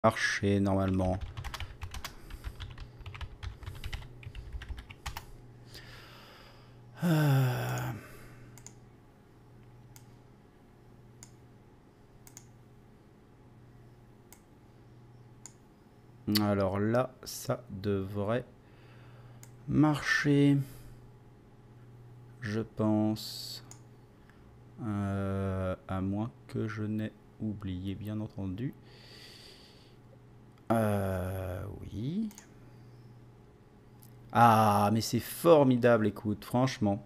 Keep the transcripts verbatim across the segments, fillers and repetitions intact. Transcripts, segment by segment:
marcher normalement. Euh... Alors là, ça devrait marcher, je pense, euh, à moins que je n'ai oublié, bien entendu. Euh, oui. Ah, mais c'est formidable, écoute, franchement.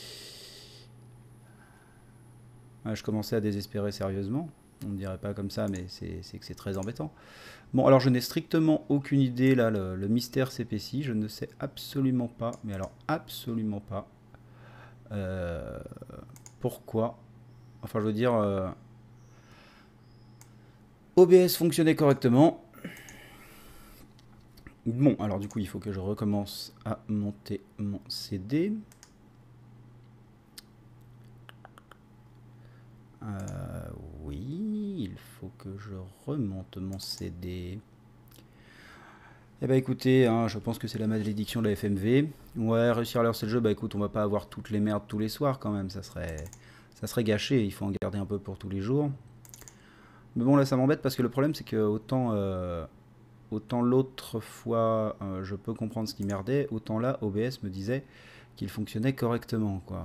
Ah, je commençais à désespérer sérieusement. On ne dirait pas comme ça, mais c'est que c'est très embêtant. Bon, alors je n'ai strictement aucune idée, là, le, le mystère s'épaissit. Je ne sais absolument pas, mais alors absolument pas, euh, pourquoi. Enfin, je veux dire, euh, O B S fonctionnait correctement. Bon, alors du coup, il faut que je recommence à monter mon C D. Euh, oui, il faut que je remonte mon C D. Eh bah écoutez, hein, je pense que c'est la malédiction de la F M V. Ouais, réussir à lancer le jeu, bah écoute, on va pas avoir toutes les merdes tous les soirs quand même, ça serait, ça serait gâché, il faut en garder un peu pour tous les jours. Mais bon, là ça m'embête parce que le problème c'est que autant, euh, autant l'autre fois euh, je peux comprendre ce qui merdait, autant là O B S me disait qu'il fonctionnait correctement, quoi.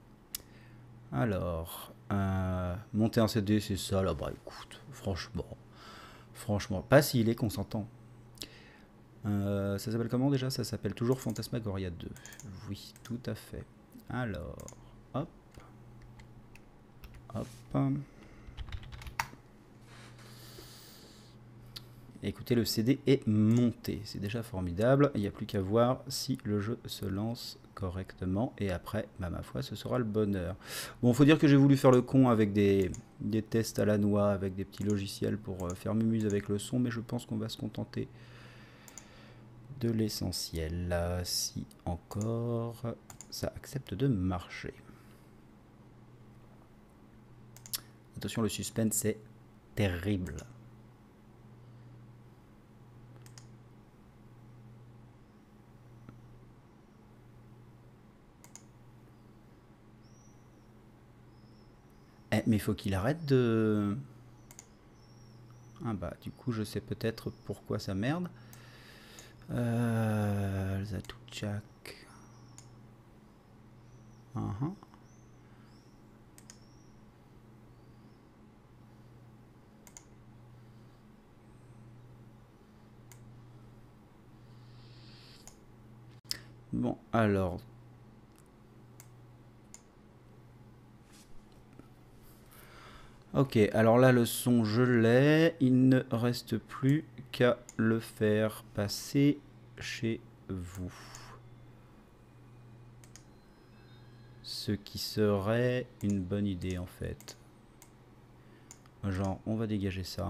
Alors, euh, monter un C D, c'est ça là, bah écoute, franchement, franchement, pas s'il est consentant. Euh, ça s'appelle comment déjà? Ça s'appelle toujours Phantasmagoria deux. Oui, tout à fait. Alors, hop. Hop. Écoutez, le C D est monté. C'est déjà formidable. Il n'y a plus qu'à voir si le jeu se lance correctement. Et après, bah, ma foi, ce sera le bonheur. Bon, il faut dire que j'ai voulu faire le con avec des, des tests à la noix, avec des petits logiciels pour euh, faire mumuse avec le son. Mais je pense qu'on va se contenter de l'essentiel, si encore ça accepte de marcher. Attention, le suspense c'est terrible. Eh, mais il faut qu'il arrête de... Ah bah du coup je sais peut-être pourquoi ça merde. Euh, Zatouchak. Uh-huh. Bon, alors. Ok, alors là le son je l'ai. Il ne reste plus qu'à le faire passer chez vous. Ce qui serait une bonne idée en fait. Genre, on va dégager ça.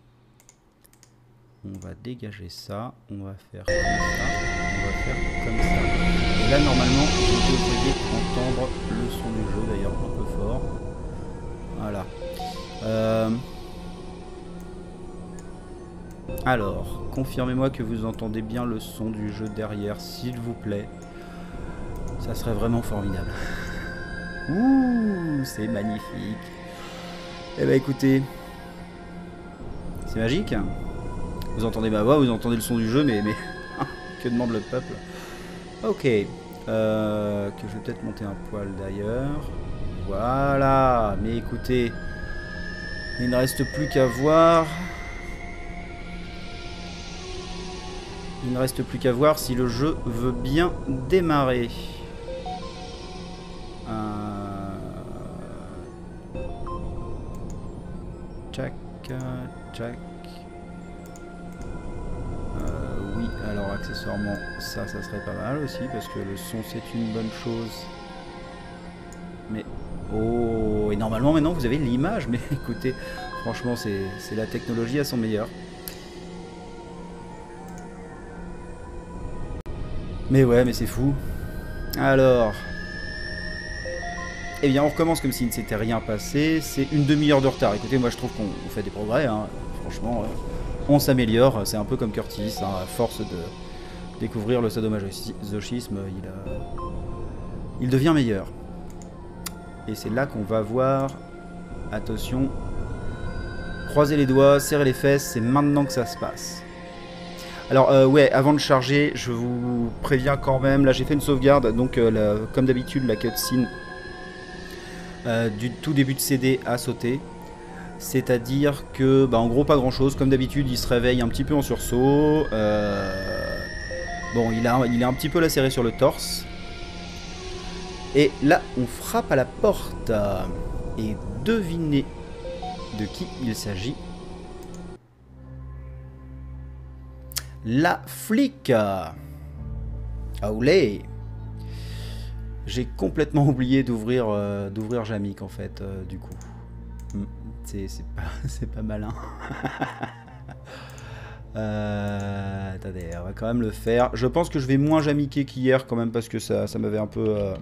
On va dégager ça. On va faire comme ça. On va faire comme ça. Et là, normalement, vous devriez entendre le son du jeu, d'ailleurs un peu fort. Voilà. Euh... Alors, confirmez-moi que vous entendez bien le son du jeu derrière, s'il vous plaît. Ça serait vraiment formidable. Ouh, c'est magnifique. Eh ben écoutez, c'est magique. Vous entendez ma voix, vous entendez le son du jeu, mais, mais que demande le peuple? Ok, euh, que je vais peut-être monter un poil d'ailleurs. Voilà, mais écoutez, il ne reste plus qu'à voir. Il ne reste plus qu'à voir si le jeu veut bien démarrer. Euh... Tchac, tchac. Euh, oui, alors accessoirement, ça, ça serait pas mal aussi, parce que le son, c'est une bonne chose. Mais, oh, et normalement, maintenant, vous avez l'image, mais écoutez, franchement, c'est la technologie à son meilleur. Mais ouais, mais c'est fou. Alors... Eh bien, on recommence comme s'il ne s'était rien passé. C'est une demi-heure de retard. Écoutez, moi, je trouve qu'on fait des progrès, hein. Franchement... Euh... on s'améliore. C'est un peu comme Curtis, hein, à force de découvrir le sadomasochisme, il, euh, il devient meilleur. Et c'est là qu'on va voir, attention, croiser les doigts, serrer les fesses, c'est maintenant que ça se passe. Alors euh, ouais, avant de charger, je vous préviens quand même, là j'ai fait une sauvegarde, donc euh, la, comme d'habitude la cutscene euh, du tout début de C D a sauté. C'est-à-dire que, bah, en gros pas grand chose, comme d'habitude il se réveille un petit peu en sursaut. Euh, bon, il, a, il est un petit peu lacéré sur le torse. Et là on frappe à la porte. Et devinez de qui il s'agit. La flic. Aoulé. J'ai complètement oublié d'ouvrir euh, d'ouvrir Jamik en fait, euh, du coup. C'est pas, c'est pas malin. euh, attendez, on va quand même le faire. Je pense que je vais moins jamiquer qu'hier quand même parce que ça, ça m'avait un peu euh,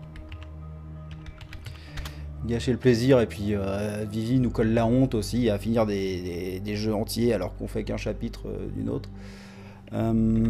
gâché le plaisir. Et puis euh, Vivi nous colle la honte aussi à finir des, des, des jeux entiers alors qu'on fait qu'un chapitre euh, d'une autre. Euh...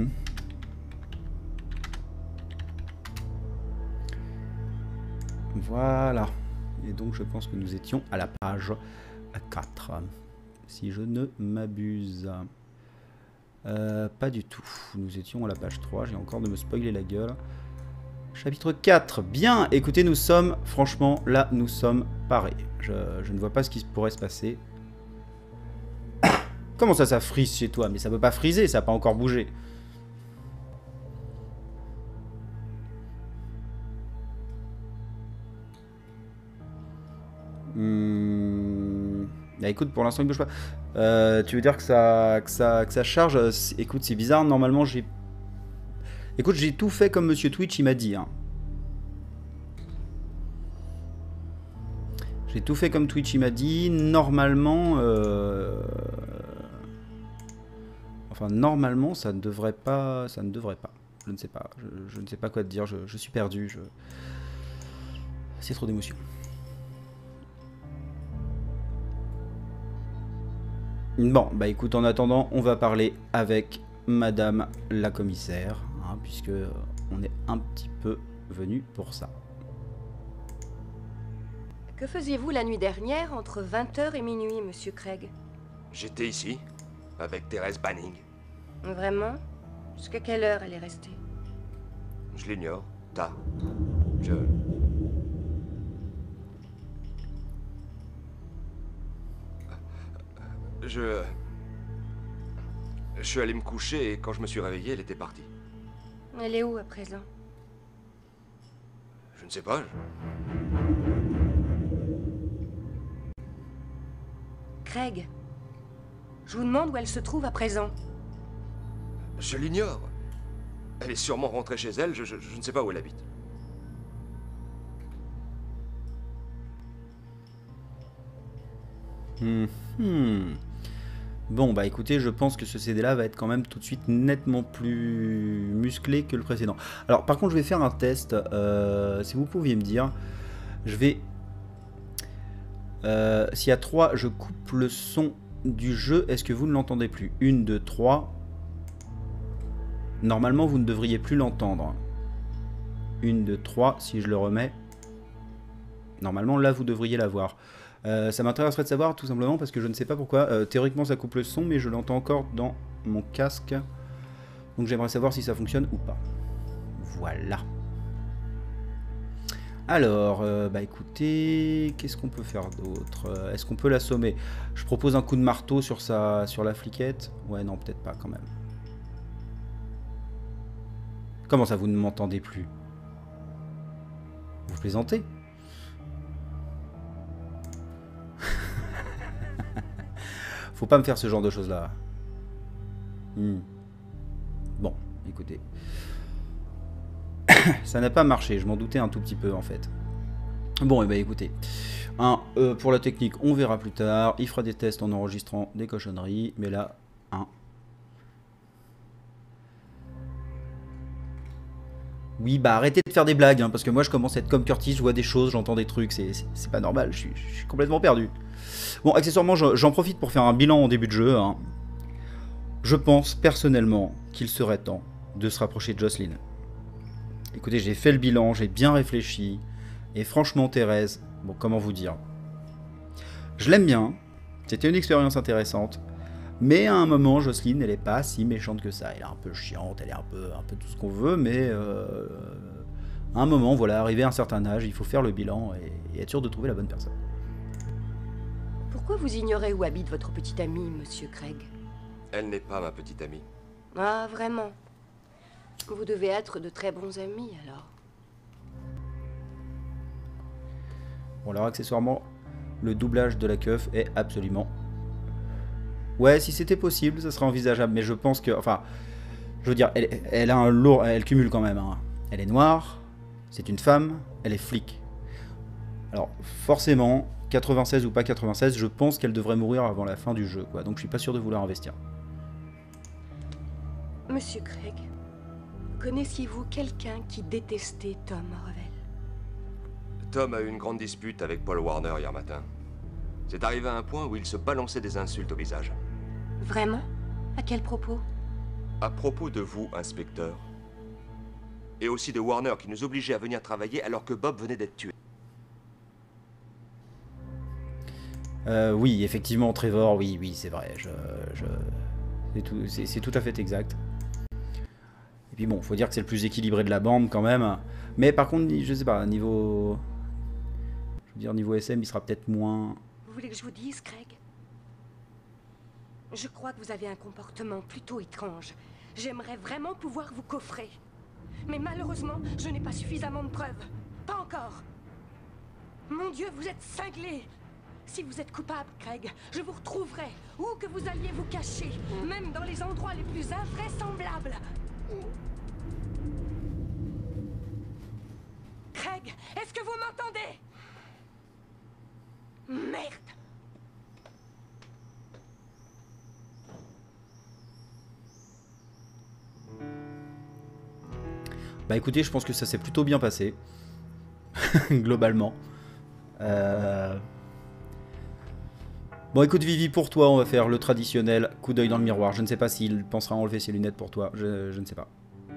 Voilà. Et donc je pense que nous étions à la page quatre, si je ne m'abuse. Euh, pas du tout. Nous étions à la page trois, j'ai encore de me spoiler la gueule. Chapitre quatre. Bien, écoutez, nous sommes, franchement, là, nous sommes parés. Je, je ne vois pas ce qui pourrait se passer. Comment ça, ça frise chez toi? Mais ça peut pas friser, ça n'a pas encore bougé. Hum... Bah, écoute, pour l'instant il bouge pas. Euh, tu veux dire que ça, que ça, que ça charge? Écoute, c'est bizarre. Normalement, j'ai. Écoute, j'ai tout fait comme Monsieur Twitch il m'a dit. Hein. J'ai tout fait comme Twitch il m'a dit. Normalement, euh... enfin normalement, ça ne devrait pas, ça ne devrait pas. Je ne sais pas. Je, je ne sais pas quoi te dire. Je, je suis perdu. Je... C'est trop d'émotions. Bon, bah écoute, en attendant, on va parler avec Madame la commissaire, hein, puisque on est un petit peu venu pour ça. Que faisiez-vous la nuit dernière entre vingt heures et minuit, Monsieur Craig? J'étais ici, avec Thérèse Banning. Vraiment? Jusqu'à quelle heure elle est restée? Je l'ignore, tard. Je... Je... Je suis allé me coucher et quand je me suis réveillé, elle était partie. Elle est où à présent? Je ne sais pas. Je... Craig, je vous demande où elle se trouve à présent. Je l'ignore. Elle est sûrement rentrée chez elle, je, je, je ne sais pas où elle habite. Hmm. Hmm. Bon, bah écoutez, je pense que ce C D-là va être quand même tout de suite nettement plus musclé que le précédent. Alors, par contre, je vais faire un test. Euh, si vous pouviez me dire, je vais... Euh, S'il y a trois, je coupe le son du jeu. Est-ce que vous ne l'entendez plus? Une, deux, trois. Normalement, vous ne devriez plus l'entendre. Une, deux, trois. Si je le remets. Normalement, là, vous devriez l'avoir. Euh, ça m'intéresserait de savoir tout simplement parce que je ne sais pas pourquoi. Euh, théoriquement ça coupe le son mais je l'entends encore dans mon casque. Donc j'aimerais savoir si ça fonctionne ou pas. Voilà. Alors, euh, bah écoutez, qu'est-ce qu'on peut faire d'autre? Est-ce qu'on peut l'assommer? Je propose un coup de marteau sur, sa, sur la fliquette. Ouais non peut-être pas quand même. Comment ça vous ne m'entendez plus? Vous plaisantez? Faut pas me faire ce genre de choses là. Hmm. Bon, écoutez. Ça n'a pas marché, je m'en doutais un tout petit peu en fait. Bon, et bah écoutez. Un, euh, pour la technique, on verra plus tard. Il fera des tests en enregistrant des cochonneries. Mais là, un. Oui, bah arrêtez de faire des blagues, hein, parce que moi je commence à être comme Curtis, je vois des choses, j'entends des trucs, c'est pas normal, je suis, je suis complètement perdu. Bon, accessoirement, j'en profite pour faire un bilan en début de jeu. Hein. Je pense personnellement qu'il serait temps de se rapprocher de Jocelyn. Écoutez, j'ai fait le bilan, j'ai bien réfléchi, et franchement Thérèse, bon comment vous dire, je l'aime bien, c'était une expérience intéressante, mais à un moment Jocelyn elle est pas si méchante que ça, elle est un peu chiante, elle est un peu, un peu tout ce qu'on veut, mais euh, à un moment, voilà, arrivé à un certain âge, il faut faire le bilan et, et être sûr de trouver la bonne personne. Pourquoi vous ignorez où habite votre petite amie, Monsieur Craig? Elle n'est pas ma petite amie. Ah, vraiment? Vous devez être de très bons amis, alors. Bon, alors accessoirement, le doublage de la keuf est absolument... Ouais, si c'était possible, ça serait envisageable, mais je pense que... Enfin, je veux dire, elle, elle a un lourd... Elle cumule quand même, hein. Elle est noire, c'est une femme, elle est flic. Alors, forcément, quatre-vingt-seize ou pas quatre-vingt-seize, je pense qu'elle devrait mourir avant la fin du jeu, quoi. Donc je suis pas sûr de vouloir investir. Monsieur Craig, connaissiez-vous quelqu'un qui détestait Tom Revell? Tom a eu une grande dispute avec Paul Warner hier matin. C'est arrivé à un point où il se balançait des insultes au visage. Vraiment? À quel propos? À propos de vous, inspecteur. Et aussi de Warner qui nous obligeait à venir travailler alors que Bob venait d'être tué. Euh, oui, effectivement, Trevor, oui, oui, c'est vrai. Je, je... C'est tout, c'est, c'est tout à fait exact. Et puis bon, faut dire que c'est le plus équilibré de la bande quand même. Mais par contre, je sais pas, niveau... Je veux dire, niveau S M, il sera peut-être moins... Vous voulez que je vous dise, Craig? Je crois que vous avez un comportement plutôt étrange. J'aimerais vraiment pouvoir vous coffrer. Mais malheureusement, je n'ai pas suffisamment de preuves. Pas encore. Mon Dieu, vous êtes cinglé. Si vous êtes coupable, Craig, je vous retrouverai. Où que vous alliez vous cacher, même dans les endroits les plus invraisemblables. Craig, est-ce que vous m'entendez? Merde. Bah écoutez, je pense que ça s'est plutôt bien passé. Globalement. Euh... Bon écoute Vivi, pour toi, on va faire le traditionnel coup d'œil dans le miroir. Je ne sais pas s'il pensera à enlever ses lunettes pour toi. Je, je ne sais pas.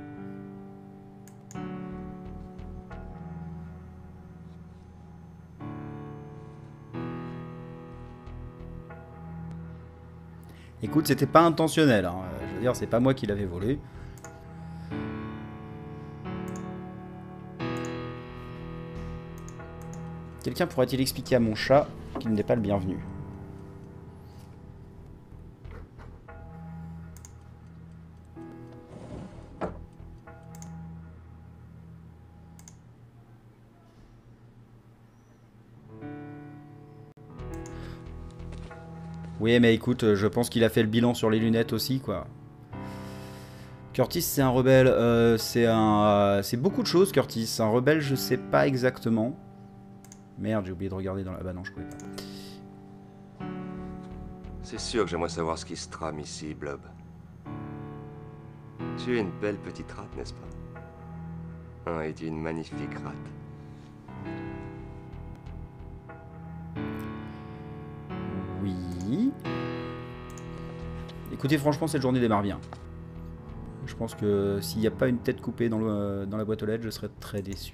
Écoute, c'était pas intentionnel, hein. Je veux dire, c'est pas moi qui l'avais volé. Quelqu'un pourrait-il expliquer à mon chat qu'il n'est pas le bienvenu? Oui, mais écoute, je pense qu'il a fait le bilan sur les lunettes aussi, quoi. Curtis, c'est un rebelle. Euh, c'est un, euh, c'est beaucoup de choses, Curtis. Un rebelle, je sais pas exactement. Merde, j'ai oublié de regarder dans la... Bah non, je pouvais pas. C'est sûr que j'aimerais savoir ce qui se trame ici, Blob. Tu es une belle petite rate, n'est-ce pas? Ah, et tu es une magnifique rate. Oui. Écoutez, franchement, cette journée démarre bien. Je pense que s'il n'y a pas une tête coupée dans, le, dans la boîte aux lettres, je serais très déçu.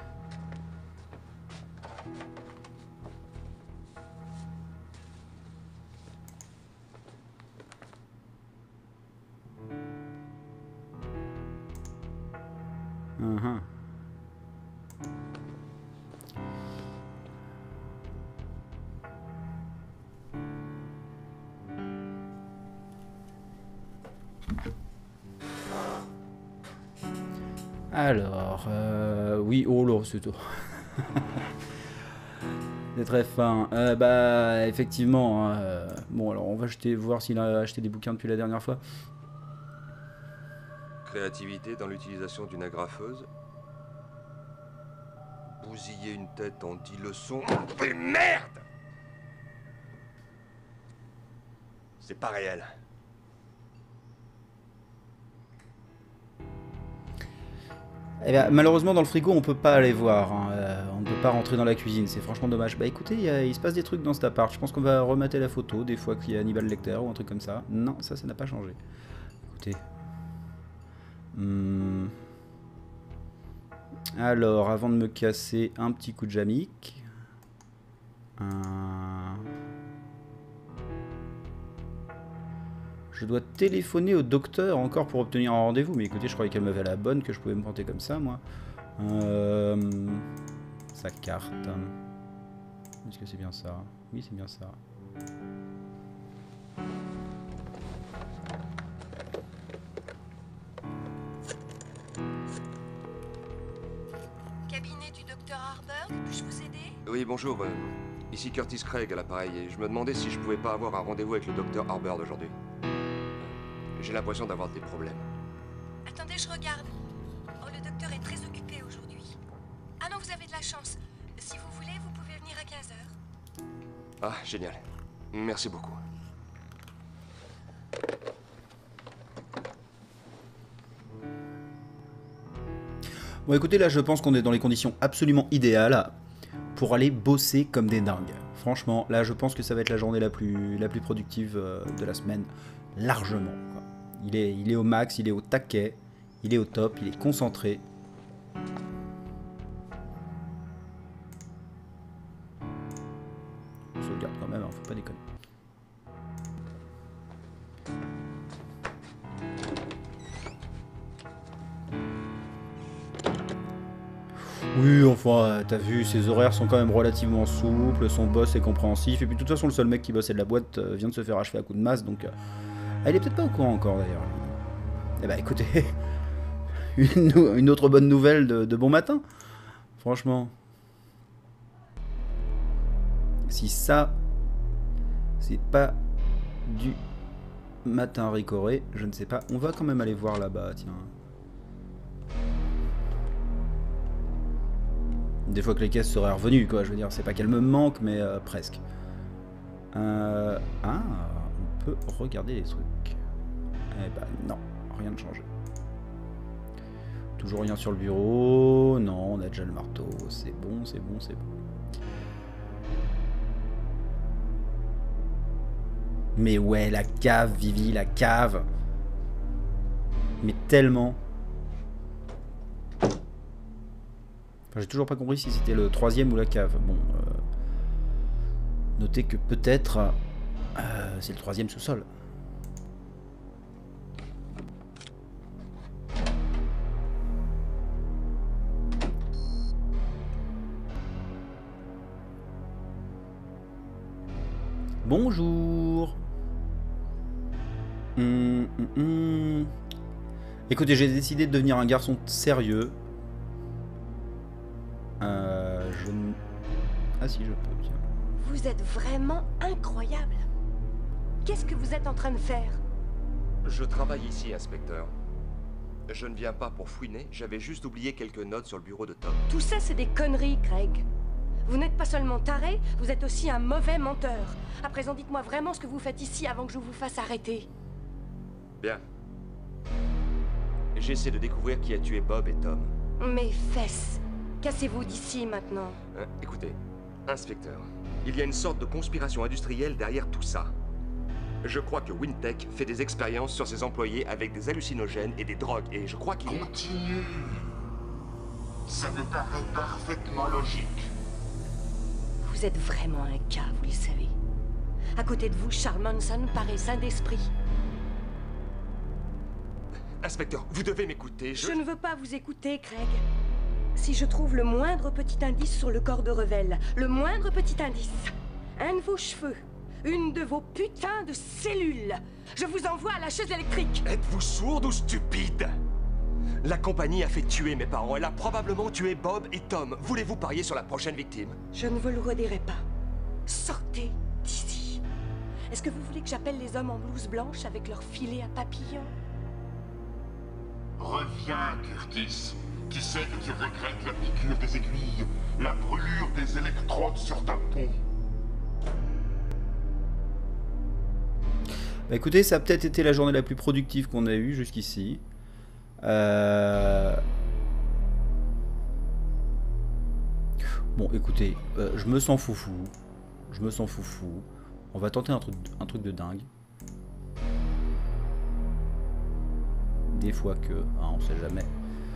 Uh-huh. Alors, euh, oui, oh là, c'est tout. C'est très fin. Euh, bah, effectivement. Hein, euh, bon, alors, on va acheter, voir s'il a acheté des bouquins depuis la dernière fois. Créativité dans l'utilisation d'une agrafeuse. Bousiller une tête en dix leçons. Mais merde! C'est pas réel. Eh bien, malheureusement, dans le frigo, on peut pas aller voir. Hein. Euh, on ne peut pas rentrer dans la cuisine, c'est franchement dommage. Bah écoutez, il, y a, il se passe des trucs dans cet appart. Je pense qu'on va remater la photo, des fois qu'il y a Hannibal Lecter ou un truc comme ça. Non, ça, ça n'a pas changé. Écoutez. Hum... Alors, avant de me casser, un petit coup de jamique. Un... Je dois téléphoner au docteur encore pour obtenir un rendez-vous. Mais écoutez, je croyais qu'elle m'avait la bonne, que je pouvais me pointer comme ça, moi. Euh... Sa carte. Est-ce que c'est bien ça? Oui, c'est bien ça. Cabinet du docteur Harburg, puis-je vous aider? Oui, bonjour. euh, ici Curtis Craig à l'appareil et je me demandais si je pouvais pas avoir un rendez-vous avec le docteur Harburg aujourd'hui. J'ai l'impression d'avoir des problèmes. Attendez, je regarde. Oh, le docteur est très occupé aujourd'hui. Ah non, vous avez de la chance. Si vous voulez, vous pouvez venir à quinze heures. Ah, génial. Merci beaucoup. Bon écoutez, là je pense qu'on est dans les conditions absolument idéales pour aller bosser comme des dingues. Franchement, là je pense que ça va être la journée la plus, la plus productive de la semaine, largement, quoi. Il est, il est au max, il est au taquet, il est au top, il est concentré. On sauvegarde quand même, hein, faut pas déconner. Oui, enfin, t'as vu, ses horaires sont quand même relativement souples, son boss est compréhensif, et puis de toute façon, le seul mec qui bossait de la boîte euh, vient de se faire achever à coups de masse, donc... Euh, elle est peut-être pas au courant encore, d'ailleurs. Eh bah, écoutez, une, une autre bonne nouvelle de, de bon matin, franchement. Si ça, c'est pas du matin ricoré, je ne sais pas. On va quand même aller voir là-bas, tiens. Des fois que les caisses seraient revenues, quoi, je veux dire, c'est pas qu'elles me manquent, mais euh, presque. Euh... Ah, on peut regarder les trucs. Eh ben non, rien de changé. Toujours rien sur le bureau, non, on a déjà le marteau, c'est bon, c'est bon, c'est bon. Mais ouais, la cave, Vivi, la cave. Mais tellement... Enfin, j'ai toujours pas compris si c'était le troisième ou la cave. Bon, euh, notez que peut-être euh, c'est le troisième sous-sol. Bonjour. Hum, hum, hum. Écoutez, j'ai décidé de devenir un garçon sérieux. Euh, je... Ah si, je peux, tiens. Vous êtes vraiment incroyable. Qu'est-ce que vous êtes en train de faire? Je travaille ici, inspecteur. Je ne viens pas pour fouiner, j'avais juste oublié quelques notes sur le bureau de Tom. Tout ça, c'est des conneries, Craig. Vous n'êtes pas seulement taré, vous êtes aussi un mauvais menteur. À présent, dites-moi vraiment ce que vous faites ici avant que je vous fasse arrêter. Bien. J'essaie de découvrir qui a tué Bob et Tom. Mes fesses. Cassez-vous d'ici maintenant. Hein, écoutez, inspecteur, il y a une sorte de conspiration industrielle derrière tout ça. Je crois que Wintech fait des expériences sur ses employés avec des hallucinogènes et des drogues, et je crois qu'il est... Continue. Ça me paraît parfaitement logique. Vous êtes vraiment un cas, vous le savez. À côté de vous, Charles Manson paraît sain d'esprit. Inspecteur, vous devez m'écouter, je... Je ne veux pas vous écouter, Craig. Si je trouve le moindre petit indice sur le corps de Revel, le moindre petit indice, un de vos cheveux, une de vos putains de cellules, je vous envoie à la chaise électrique. Êtes-vous sourde ou stupide? La compagnie a fait tuer mes parents. Elle a probablement tué Bob et Tom. Voulez-vous parier sur la prochaine victime? Je ne vous le redirai pas. Sortez d'ici. Est-ce que vous voulez que j'appelle les hommes en blouse blanche avec leurs filets à papillons? Reviens, Curtis. Tu sais que tu regrettes la piqûre des aiguilles, la brûlure des électrodes sur ta peau. Bah écoutez, ça a peut-être été la journée la plus productive qu'on a eue jusqu'ici. Euh... Bon, écoutez, euh, je me sens foufou. Je me sens foufou. On va tenter un truc, un truc de dingue. Des fois que... Hein, on sait jamais.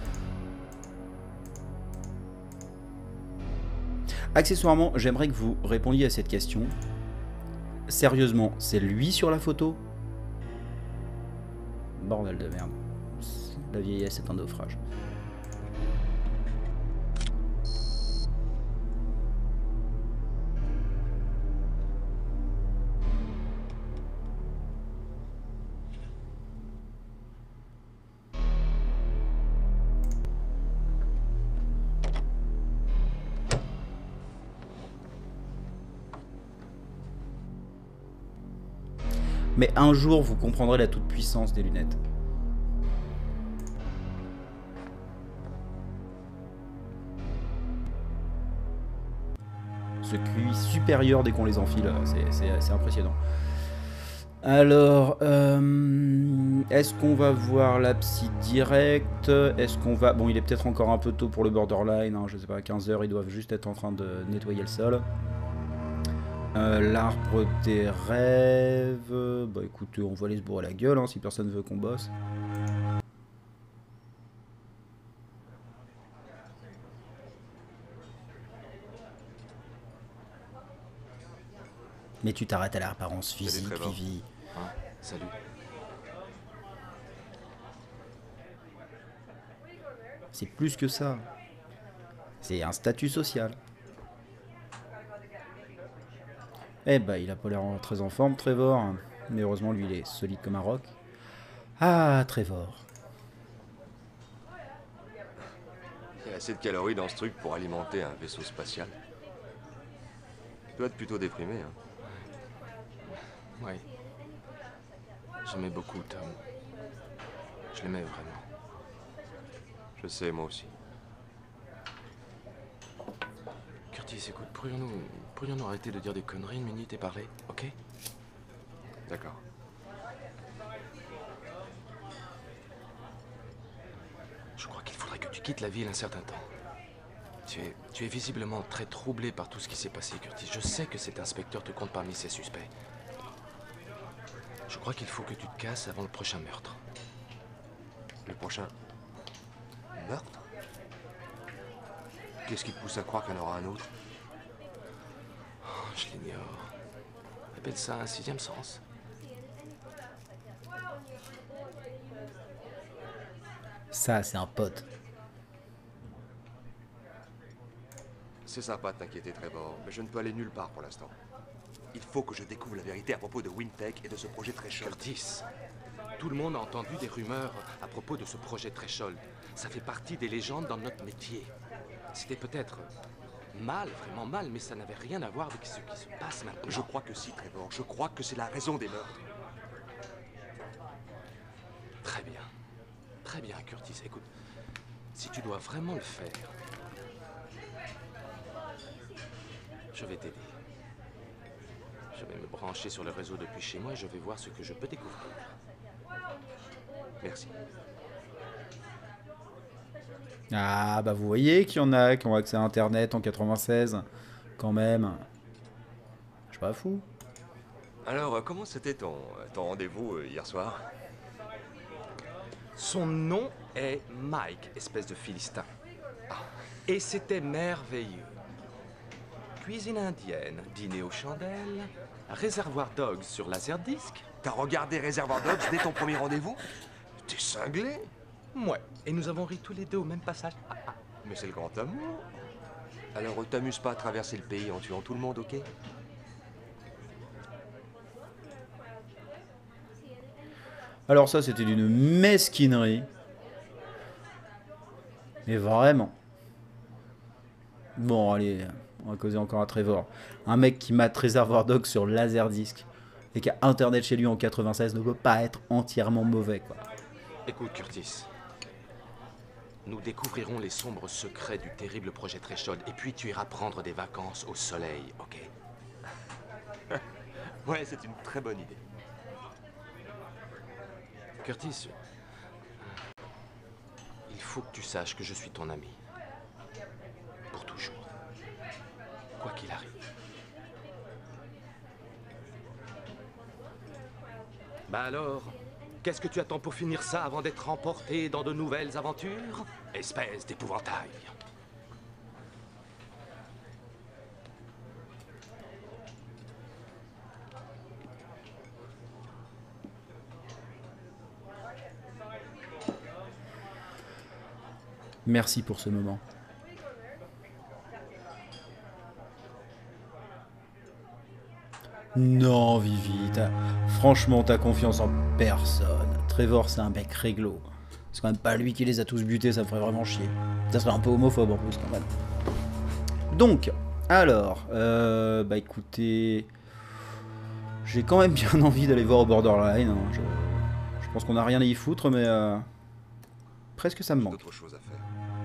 Accessoirement, j'aimerais que vous répondiez à cette question. Sérieusement, c'est lui sur la photo? Bordel de merde. La vieillesse est un naufrage. Mais un jour, vous comprendrez la toute-puissance des lunettes. Ce Q I supérieur dès qu'on les enfile, c'est impressionnant. Alors, euh, est-ce qu'on va voir la psy direct? Est-ce qu'on va... Bon, il est peut-être encore un peu tôt pour le borderline, hein, je sais pas, à quinze heures, ils doivent juste être en train de nettoyer le sol. Euh, L'arbre des rêves... Bah écoutez, on va aller se bourrer la gueule, hein, si personne veut qu'on bosse. Mais tu t'arrêtes à l'apparence physique, Vivi. Hein, salut. C'est plus que ça. C'est un statut social. Eh bah, il a pas l'air très en forme, Trevor. Mais heureusement, lui, il est solide comme un roc. Ah, Trevor. Il y a assez de calories dans ce truc pour alimenter un vaisseau spatial. Tu dois être plutôt déprimé, hein. Oui. J'aimais beaucoup Tom. Je l'aimais vraiment. Je sais, moi aussi. Curtis, écoute, pourrions-nous pourrions-nous arrêter de dire des conneries une minute et parler, ok? D'accord. Je crois qu'il faudrait que tu quittes la ville un certain temps. Tu es, tu es visiblement très troublé par tout ce qui s'est passé, Curtis. Je sais que cet inspecteur te compte parmi ses suspects. Je crois qu'il faut que tu te casses avant le prochain meurtre. Le prochain meurtre? Qu'est-ce qui te pousse à croire qu'il y en aura un autre? Oh, je l'ignore. Appelle ça un sixième sens. Ça, c'est un pote. C'est sympa de t'inquiéter, Trevor, mais je ne peux aller nulle part pour l'instant. Il faut que je découvre la vérité à propos de Wintech et de ce projet Threshold. Curtis, tout le monde a entendu des rumeurs à propos de ce projet Threshold. Ça fait partie des légendes dans notre métier. C'était peut-être mal, vraiment mal, mais ça n'avait rien à voir avec ce qui se passe maintenant. Je crois que si, Trevor. Je crois que c'est la raison des meurtres. Très bien. Très bien, Curtis. Écoute, si tu dois vraiment le faire, je vais t'aider. Je vais me brancher sur le réseau depuis chez moi et je vais voir ce que je peux découvrir. Merci. Ah, bah vous voyez qu'il y en a qui ont accès à Internet en quatre-vingt-seize, quand même. Je suis pas fou. Alors, euh, comment c'était ton, ton rendez-vous euh, hier soir? Son nom est Mike, espèce de philistin. Et c'était merveilleux. Cuisine indienne, dîner aux chandelles, réservoir dogs sur laserdisc. T'as regardé Réservoir Dogs dès ton premier rendez-vous? T'es cinglé? Ouais, et nous avons ri tous les deux au même passage. Ah, ah. Mais c'est le grand amour. Alors, euh, t'amuses pas à traverser le pays en tuant tout le monde, ok? Alors ça, c'était d'une mesquinerie. Mais vraiment. Bon, allez, on va causer encore à Trevor. Un mec qui mate Réservoir Dogs sur Laserdisc et qui a Internet chez lui en quatre-vingt-seize ne peut pas être entièrement mauvais, quoi. Écoute, Curtis. Nous découvrirons les sombres secrets du terrible projet Threshold et puis tu iras prendre des vacances au soleil, ok? Ouais, c'est une très bonne idée. Curtis, il faut que tu saches que je suis ton ami. Pour toujours. quoi qu'il arrive. Bah alors, qu'est-ce que tu attends pour finir ça avant d'être emporté dans de nouvelles aventures? Espèce d'épouvantail. Merci pour ce moment. Non, Vivi, t'as... franchement, t'as confiance en personne. Trevor, c'est un mec réglo. C'est quand même pas lui qui les a tous butés, ça me ferait vraiment chier. Ça serait un peu homophobe en plus, quand même. Donc, alors, euh, bah écoutez, j'ai quand même bien envie d'aller voir au Borderline. Hein. Je... je pense qu'on a rien à y foutre, mais euh... presque ça me manque. D'autres choses à faire.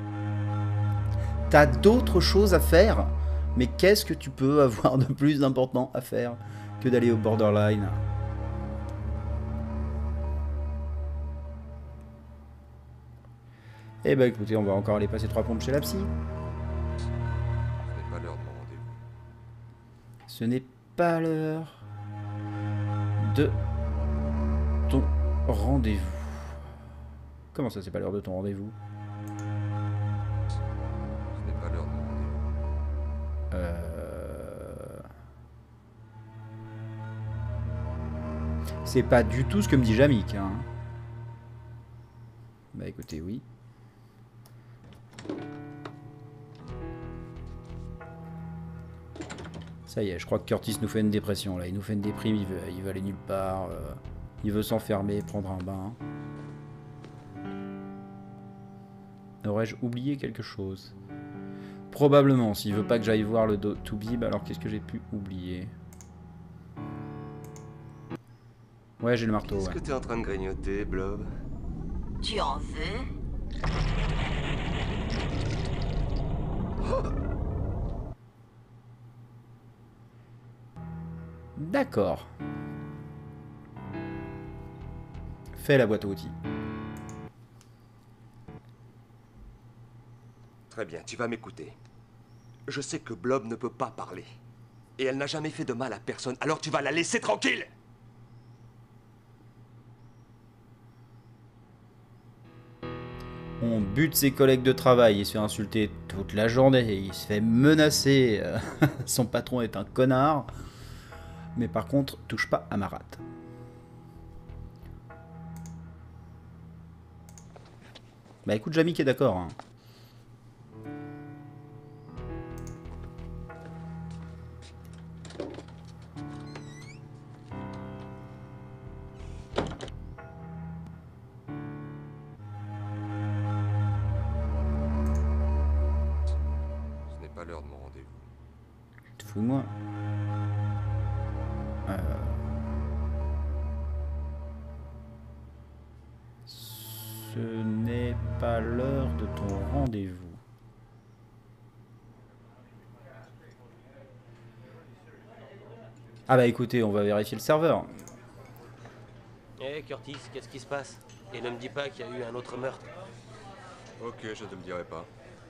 T'as d'autres choses à faire? Mais qu'est-ce que tu peux avoir de plus important à faire que d'aller au Borderline? Eh ben écoutez, on va encore aller passer trois pompes chez la psy. Ce n'est pas l'heure de mon rendez-vous. Ce n'est pas l'heure de ton rendez-vous. Comment ça, c'est pas l'heure de ton rendez-vous? Ce n'est pas l'heure de mon rendez-vous. Euh... C'est pas du tout ce que me dit Jamik. Hein. Bah écoutez, oui. Ça y est, je crois que Curtis nous fait une dépression là. Il nous fait une déprime, il veut, il veut aller nulle part. Euh, il veut s'enfermer, prendre un bain. Aurais-je oublié quelque chose? Probablement, s'il veut pas que j'aille voir le Toubib, alors qu'est-ce que j'ai pu oublier? Ouais, j'ai le marteau, Qu'est-ce ouais. que t'es en train de grignoter, Blob? Tu en veux? D'accord. Fais la boîte à outils. Très bien, tu vas m'écouter. Je sais que Blob ne peut pas parler. Et elle n'a jamais fait de mal à personne, alors tu vas la laisser tranquille! On bute ses collègues de travail, il se fait insulter toute la journée, il se fait menacer, euh, son patron est un connard. Mais par contre, touche pas à ma rate. Bah écoute, Jamik est d'accord. Hein. Ce n'est pas l'heure de mon rendez-vous. Tu te fous de moi? Euh... Ce n'est pas l'heure de ton rendez-vous. Ah bah écoutez, on va vérifier le serveur. Hé hey Curtis, qu'est-ce qui se passe? Et ne me dis pas qu'il y a eu un autre meurtre. Ok, je te le dirai pas.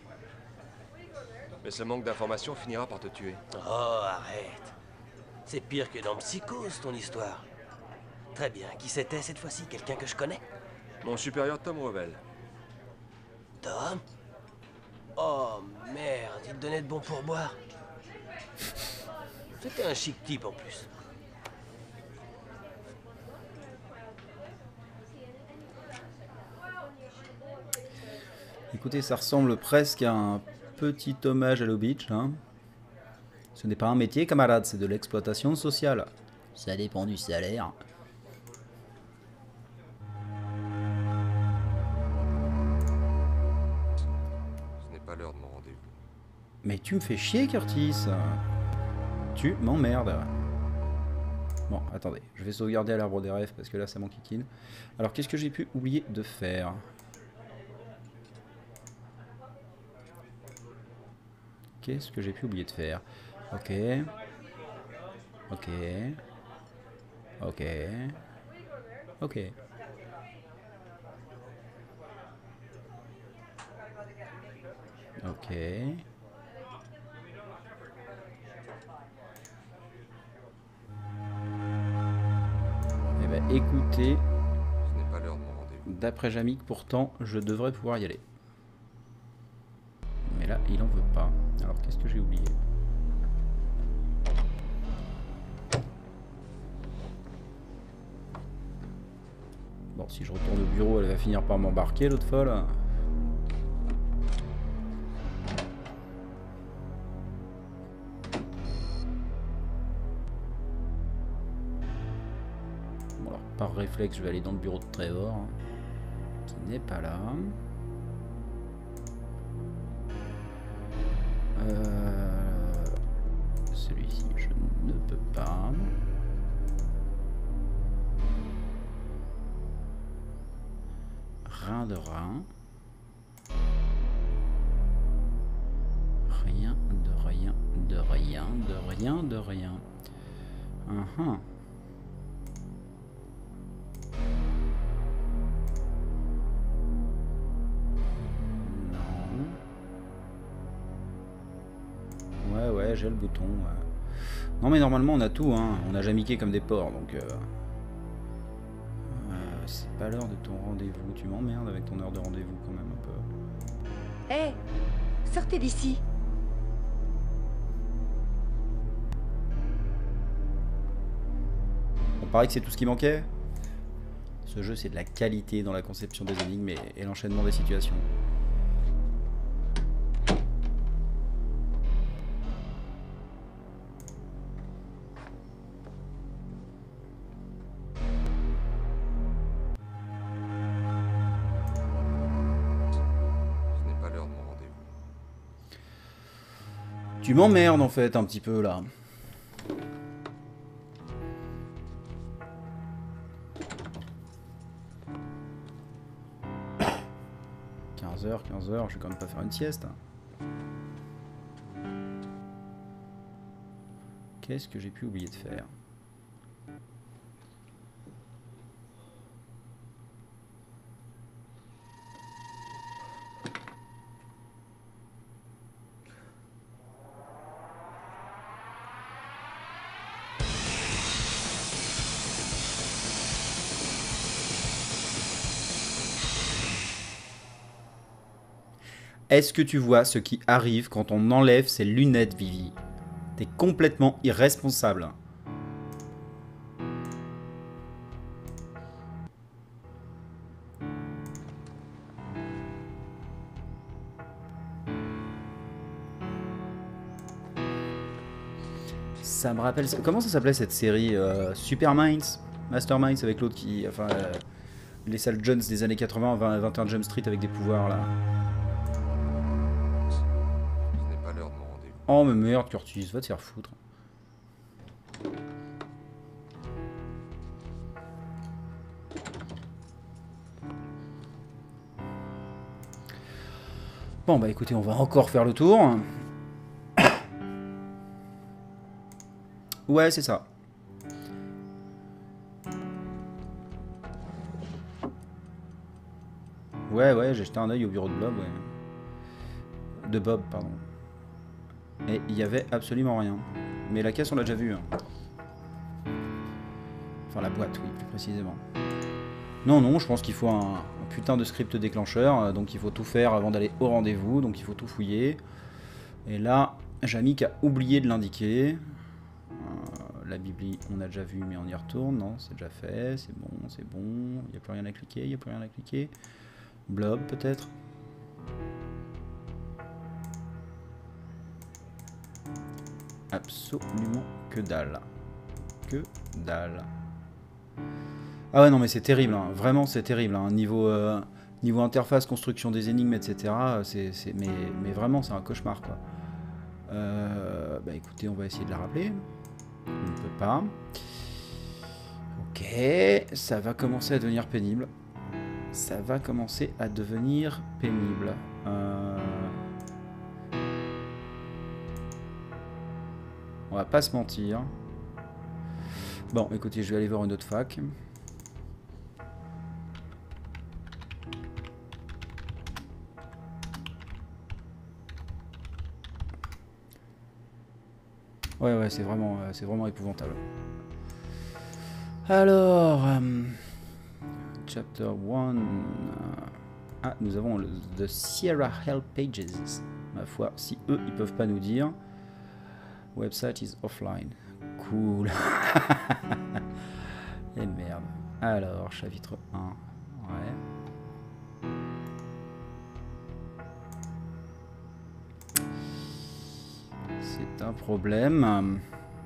Mais ce manque d'informations finira par te tuer. Oh, arrête. C'est pire que dans Psychose, ton histoire. Très bien, qui c'était cette fois-ci? Quelqu'un que je connais? Mon supérieur Tom Revel. Tom? Oh merde, il te donnait de bons pourboires. C'était un chic type en plus. Écoutez, ça ressemble presque à un petit hommage à Hello Beach. Hein. Ce n'est pas un métier, camarade, c'est de l'exploitation sociale. Ça dépend du salaire. Ce n'est pas l'heure de mon rendez-vous. Mais tu me fais chier, Curtis. Tu m'emmerdes. Bon, attendez, je vais sauvegarder à l'arbre des rêves parce que là, ça m'enquiquine. Alors, qu'est-ce que j'ai pu oublier de faire? Qu'est-ce que j'ai pu oublier de faire? Ok. Ok. Ok. Ok. Ok. écoutez, Ce n'est pas l'heure de mon rendez-vous. d'après Jamik, pourtant, je devrais pouvoir y aller. Mais là, il en veut pas. Alors, qu'est-ce que j'ai oublié? Bon, si je retourne au bureau, elle va finir par m'embarquer, l'autre folle. Bon, alors, par réflexe, je vais aller dans le bureau de Trevor, hein, qui n'est pas là. Euh, Celui-ci, je ne peux pas. Rien de rien. Rien de rien de rien de rien de rien. Uh-huh. Non. Ouais, ouais, j'ai le bouton. Ouais. Non, mais normalement, on a tout. Hein. On a jamiqué comme des porcs, donc... Euh... C'est pas l'heure de ton rendez-vous. Tu m'emmerdes avec ton heure de rendez-vous quand même un peu. Hé, hey, sortez d'ici. On paraît que c'est tout ce qui manquait. Ce jeu, c'est de la qualité dans la conception des énigmes et, et l'enchaînement des situations. Tu m'emmerdes en fait un petit peu là. quinze heures, quinze heures, je vais quand même pas faire une sieste. Qu'est-ce que j'ai pu oublier de faire? Est-ce que tu vois ce qui arrive quand on enlève ses lunettes, Vivi? T'es complètement irresponsable. Ça me rappelle... Comment ça s'appelait cette série euh, Super Minds, Master Minds, avec l'autre qui... Enfin, euh, les Sal Jones des années quatre-vingts, vingt, vingt et un Jump Street avec des pouvoirs, là. Oh mais merde Curtis, va te faire foutre. Bon bah écoutez, on va encore faire le tour. Ouais, c'est ça. Ouais, ouais, j'ai jeté un œil au bureau de Bob, ouais. De Bob, pardon. Et il y avait absolument rien. Mais la caisse, on l'a déjà vue. Hein. Enfin, la boîte, oui, plus précisément. Non, non, je pense qu'il faut un, un putain de script déclencheur. Donc il faut tout faire avant d'aller au rendez-vous. Donc il faut tout fouiller. Et là, Jamik a oublié de l'indiquer. Euh, la Bibli, on a déjà vu, mais on y retourne. Non, c'est déjà fait. C'est bon, c'est bon. Il n'y a plus rien à cliquer. Il n'y a plus rien à cliquer. Blob, peut-être. Absolument que dalle. Que dalle. Ah ouais, non, mais c'est terrible. Hein. Vraiment, c'est terrible. Hein. Niveau, euh, niveau interface, construction des énigmes, et cetera. C'est, c'est, mais, mais vraiment, c'est un cauchemar, quoi. Euh, bah écoutez, on va essayer de la rappeler. On ne peut pas. Ok, ça va commencer à devenir pénible. Ça va commencer à devenir pénible. Euh... On va pas se mentir. Bon, écoutez, je vais aller voir une autre fac. Ouais, ouais, c'est vraiment, c'est vraiment épouvantable. Alors, euh, chapter one. Euh, ah, nous avons le The Sierra Hell Pages. Ma foi, si eux, ils peuvent pas nous dire. Website is offline. Cool. Et merde. Alors, chapitre un. Ouais. C'est un problème.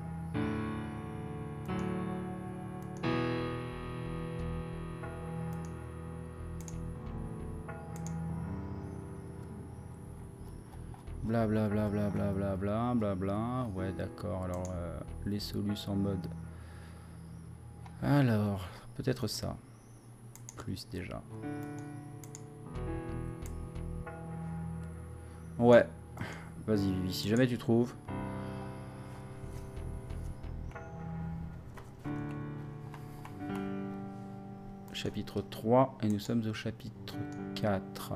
Bla bla bla bla bla bla bla bla bla. Ouais, d'accord. Alors, euh, les solutions en mode. Alors, peut-être ça. Plus déjà. Ouais. Vas-y, Vivi, si jamais tu trouves. Chapitre trois, et nous sommes au chapitre quatre.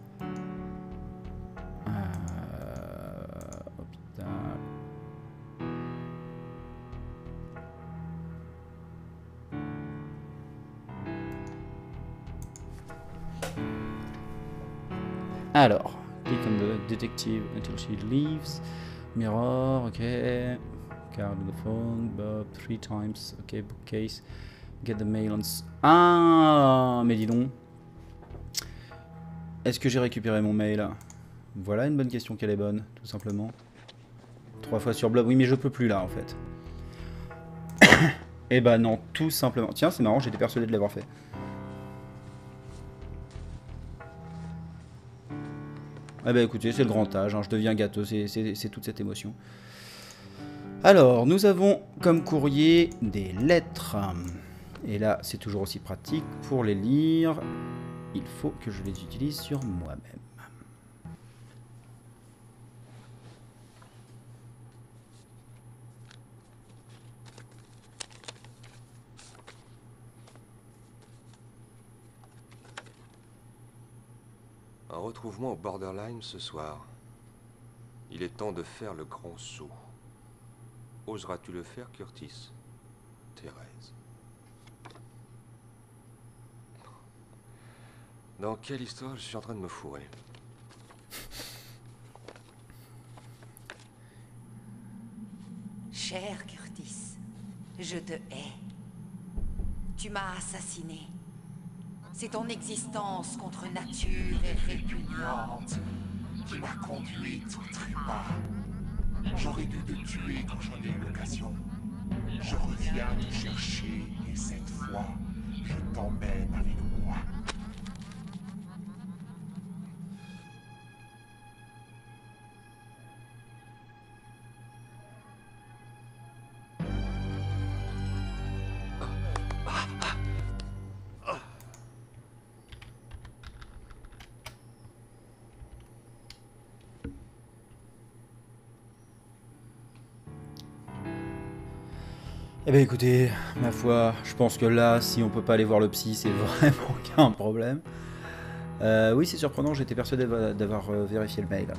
Alors, click on the detective until she leaves. Mirror, ok. Card on the phone, Bob, three times. Ok, bookcase. Get the mail on. Ah, mais dis donc. Est-ce que j'ai récupéré mon mail? Voilà une bonne question qu'elle est bonne, tout simplement. Trois fois sur Blob. Oui, mais je peux plus là, en fait. Eh ben non, tout simplement. Tiens, c'est marrant, j'étais persuadé de l'avoir fait. Eh ben écoutez, c'est le grand âge, hein, je deviens gâteux, c'est toute cette émotion. Alors, nous avons comme courrier des lettres. Et là, c'est toujours aussi pratique. Pour les lire, il faut que je les utilise sur moi-même. Un retrouvement au Borderline ce soir. Il est temps de faire le grand saut. Oseras-tu le faire, Curtis? Thérèse. Dans quelle histoire je suis en train de me fourrer? Cher Curtis, je te hais. Tu m'as assassiné. C'est ton existence contre nature et répugnante qui m'a conduite au trépas. J'aurais dû te tuer quand j'en ai eu l'occasion. Je reviens te chercher et cette fois, je t'emmène avec moi. Eh bien écoutez, ma foi, je pense que là, si on peut pas aller voir le psy, c'est vraiment qu'un problème. Euh, oui, c'est surprenant, j'étais persuadé d'avoir euh, vérifié le mail.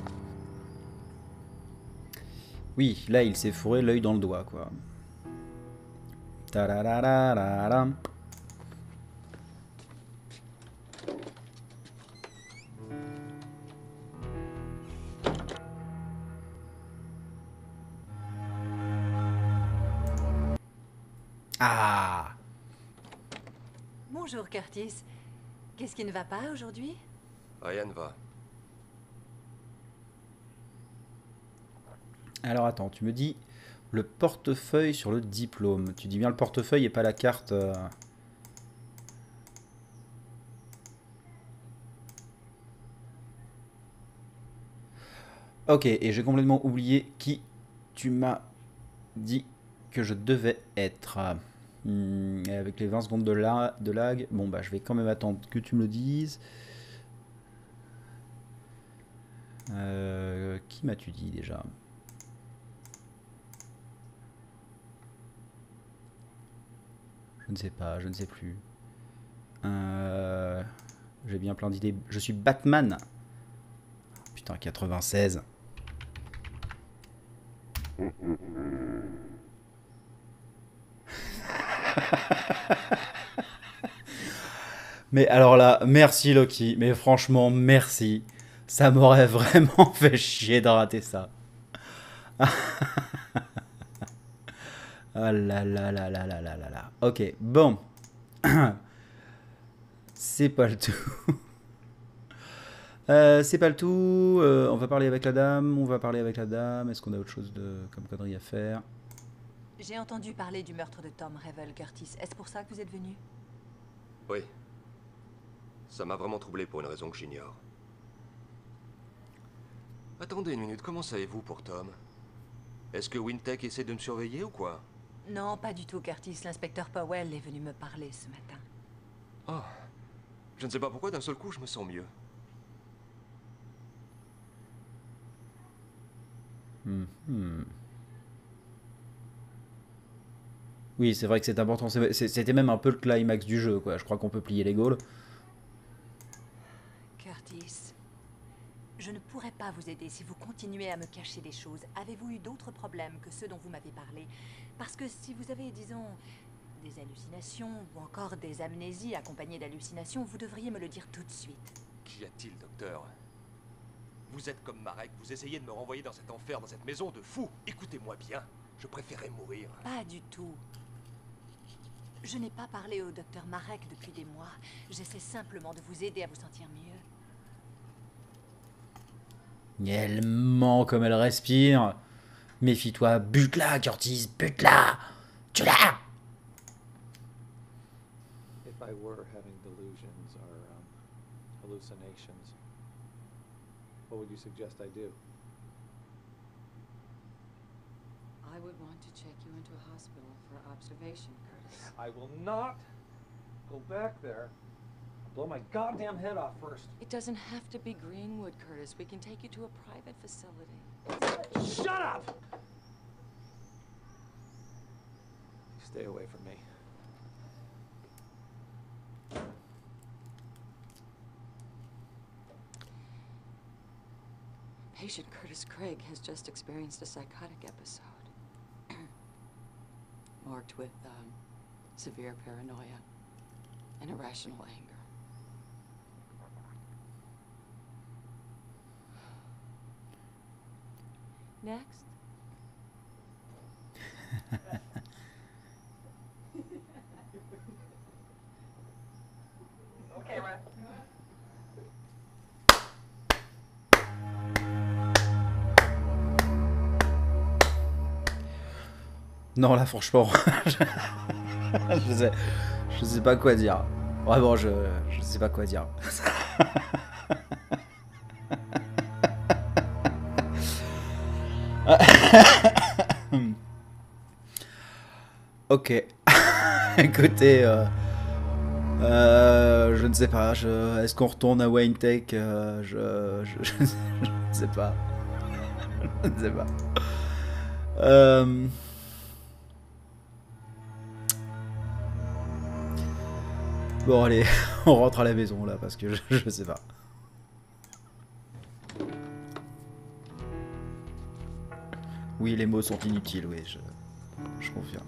Oui, là, il s'est fourré l'œil dans le doigt, quoi. Ta-da-da-da-da-da. Ah! Bonjour Curtis. Qu'est-ce qui ne va pas aujourd'hui? Rien ne va. Alors attends, tu me dis le portefeuille sur le diplôme. Tu dis bien le portefeuille et pas la carte. Euh... Ok, et j'ai complètement oublié qui tu m'as dit que je devais être. Hum, et avec les vingt secondes de, la, de lag, bon bah je vais quand même attendre que tu me le dises. Euh, qui m'as-tu dit déjà? Je ne sais pas, je ne sais plus. Euh, j'ai bien plein d'idées. Je suis Batman. Putain, quatre-vingt-seize. Mais alors là, merci Loki, mais franchement, merci. Ça m'aurait vraiment fait chier de rater ça. Ah là là là là là là là là. Ok, bon. C'est pas le tout. Euh, c'est pas le tout. Euh, on va parler avec la dame. On va parler avec la dame. Est-ce qu'on a autre chose de comme connerie à faire? J'ai entendu parler du meurtre de Tom Revel, Curtis. Est-ce pour ça que vous êtes venu? Oui. Ça m'a vraiment troublé pour une raison que j'ignore. Attendez une minute, comment savez-vous pour Tom? Est-ce que Wintec essaie de me surveiller ou quoi? Non, pas du tout, Curtis. L'inspecteur Powell est venu me parler ce matin. Oh. Je ne sais pas pourquoi, d'un seul coup, je me sens mieux. Hmm, hmm. Oui, c'est vrai que c'est important. C'est- c'est- C'était même un peu le climax du jeu, quoi. Je crois qu'on peut plier les Gaules. Curtis, je ne pourrais pas vous aider si vous continuez à me cacher des choses. Avez-vous eu d'autres problèmes que ceux dont vous m'avez parlé? Parce que si vous avez, disons, des hallucinations ou encore des amnésies accompagnées d'hallucinations, vous devriez me le dire tout de suite. Qu'y a-t-il, docteur? Vous êtes comme Marek, vous essayez de me renvoyer dans cet enfer, dans cette maison de fous. Écoutez-moi bien, je préférais mourir. Pas du tout. Je n'ai pas parlé au docteur Marek depuis des mois. J'essaie simplement de vous aider à vous sentir mieux. Elle ment comme elle respire. Méfie-toi, bute-la, Curtis, bute-la. Tue-la. If I were having delusions or um, hallucinations, what would you suggest I do? I would want to check you into a hospital for observation, Curtis. I will not go back there. I'll blow my goddamn head off first. It doesn't have to be Greenwood, Curtis. We can take you to a private facility. Shut up! Stay away from me. Patient Curtis Craig has just experienced a psychotic episode. Marked with um, severe paranoia and irrational anger. Next. Okay, Red. Non, là, franchement, je sais, je sais pas quoi dire. Vraiment, je, je sais pas quoi dire. Ok. Écoutez, euh, euh, je ne sais pas. Je, est-ce qu'on retourne à Wayne Tech? euh, je, je, je, je ne sais pas. Je ne sais pas. Euh... Bon allez, on rentre à la maison là parce que je, je sais pas. Oui, les mots sont inutiles, oui, je, je confirme.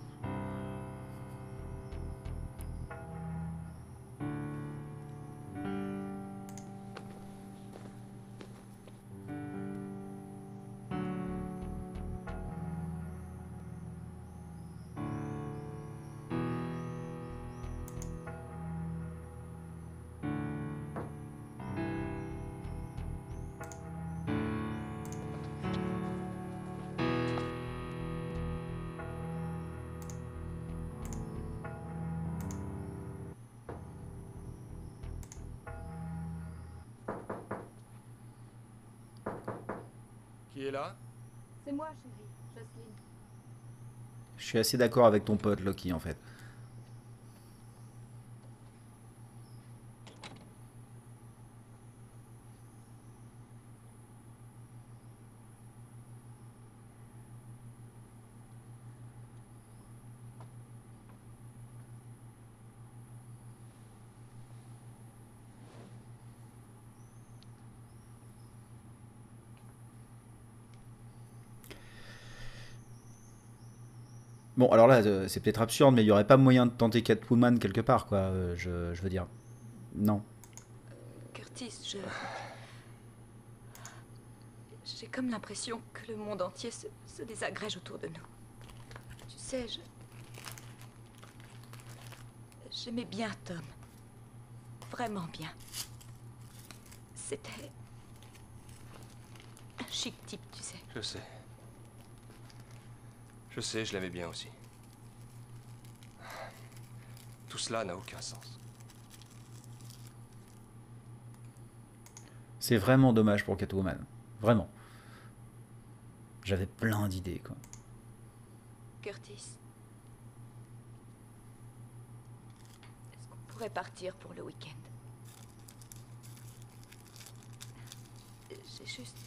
Qui est là? C'est moi, chérie, Jocelyne. Je suis assez d'accord avec ton pote Loki en fait. Bon, alors là, euh, c'est peut-être absurde, mais il n'y aurait pas moyen de tenter Catwoman quelque part, quoi, euh, je, je veux dire. Non. Curtis, je... J'ai comme l'impression que le monde entier se, se désagrège autour de nous. Tu sais, je... J'aimais bien Tom. Vraiment bien. C'était... un chic type, tu sais. Je sais. Je sais, je l'aimais bien aussi. Tout cela n'a aucun sens. C'est vraiment dommage pour Catwoman. Vraiment. J'avais plein d'idées, quoi. Curtis. Est-ce qu'on pourrait partir pour le week-end? J'ai juste...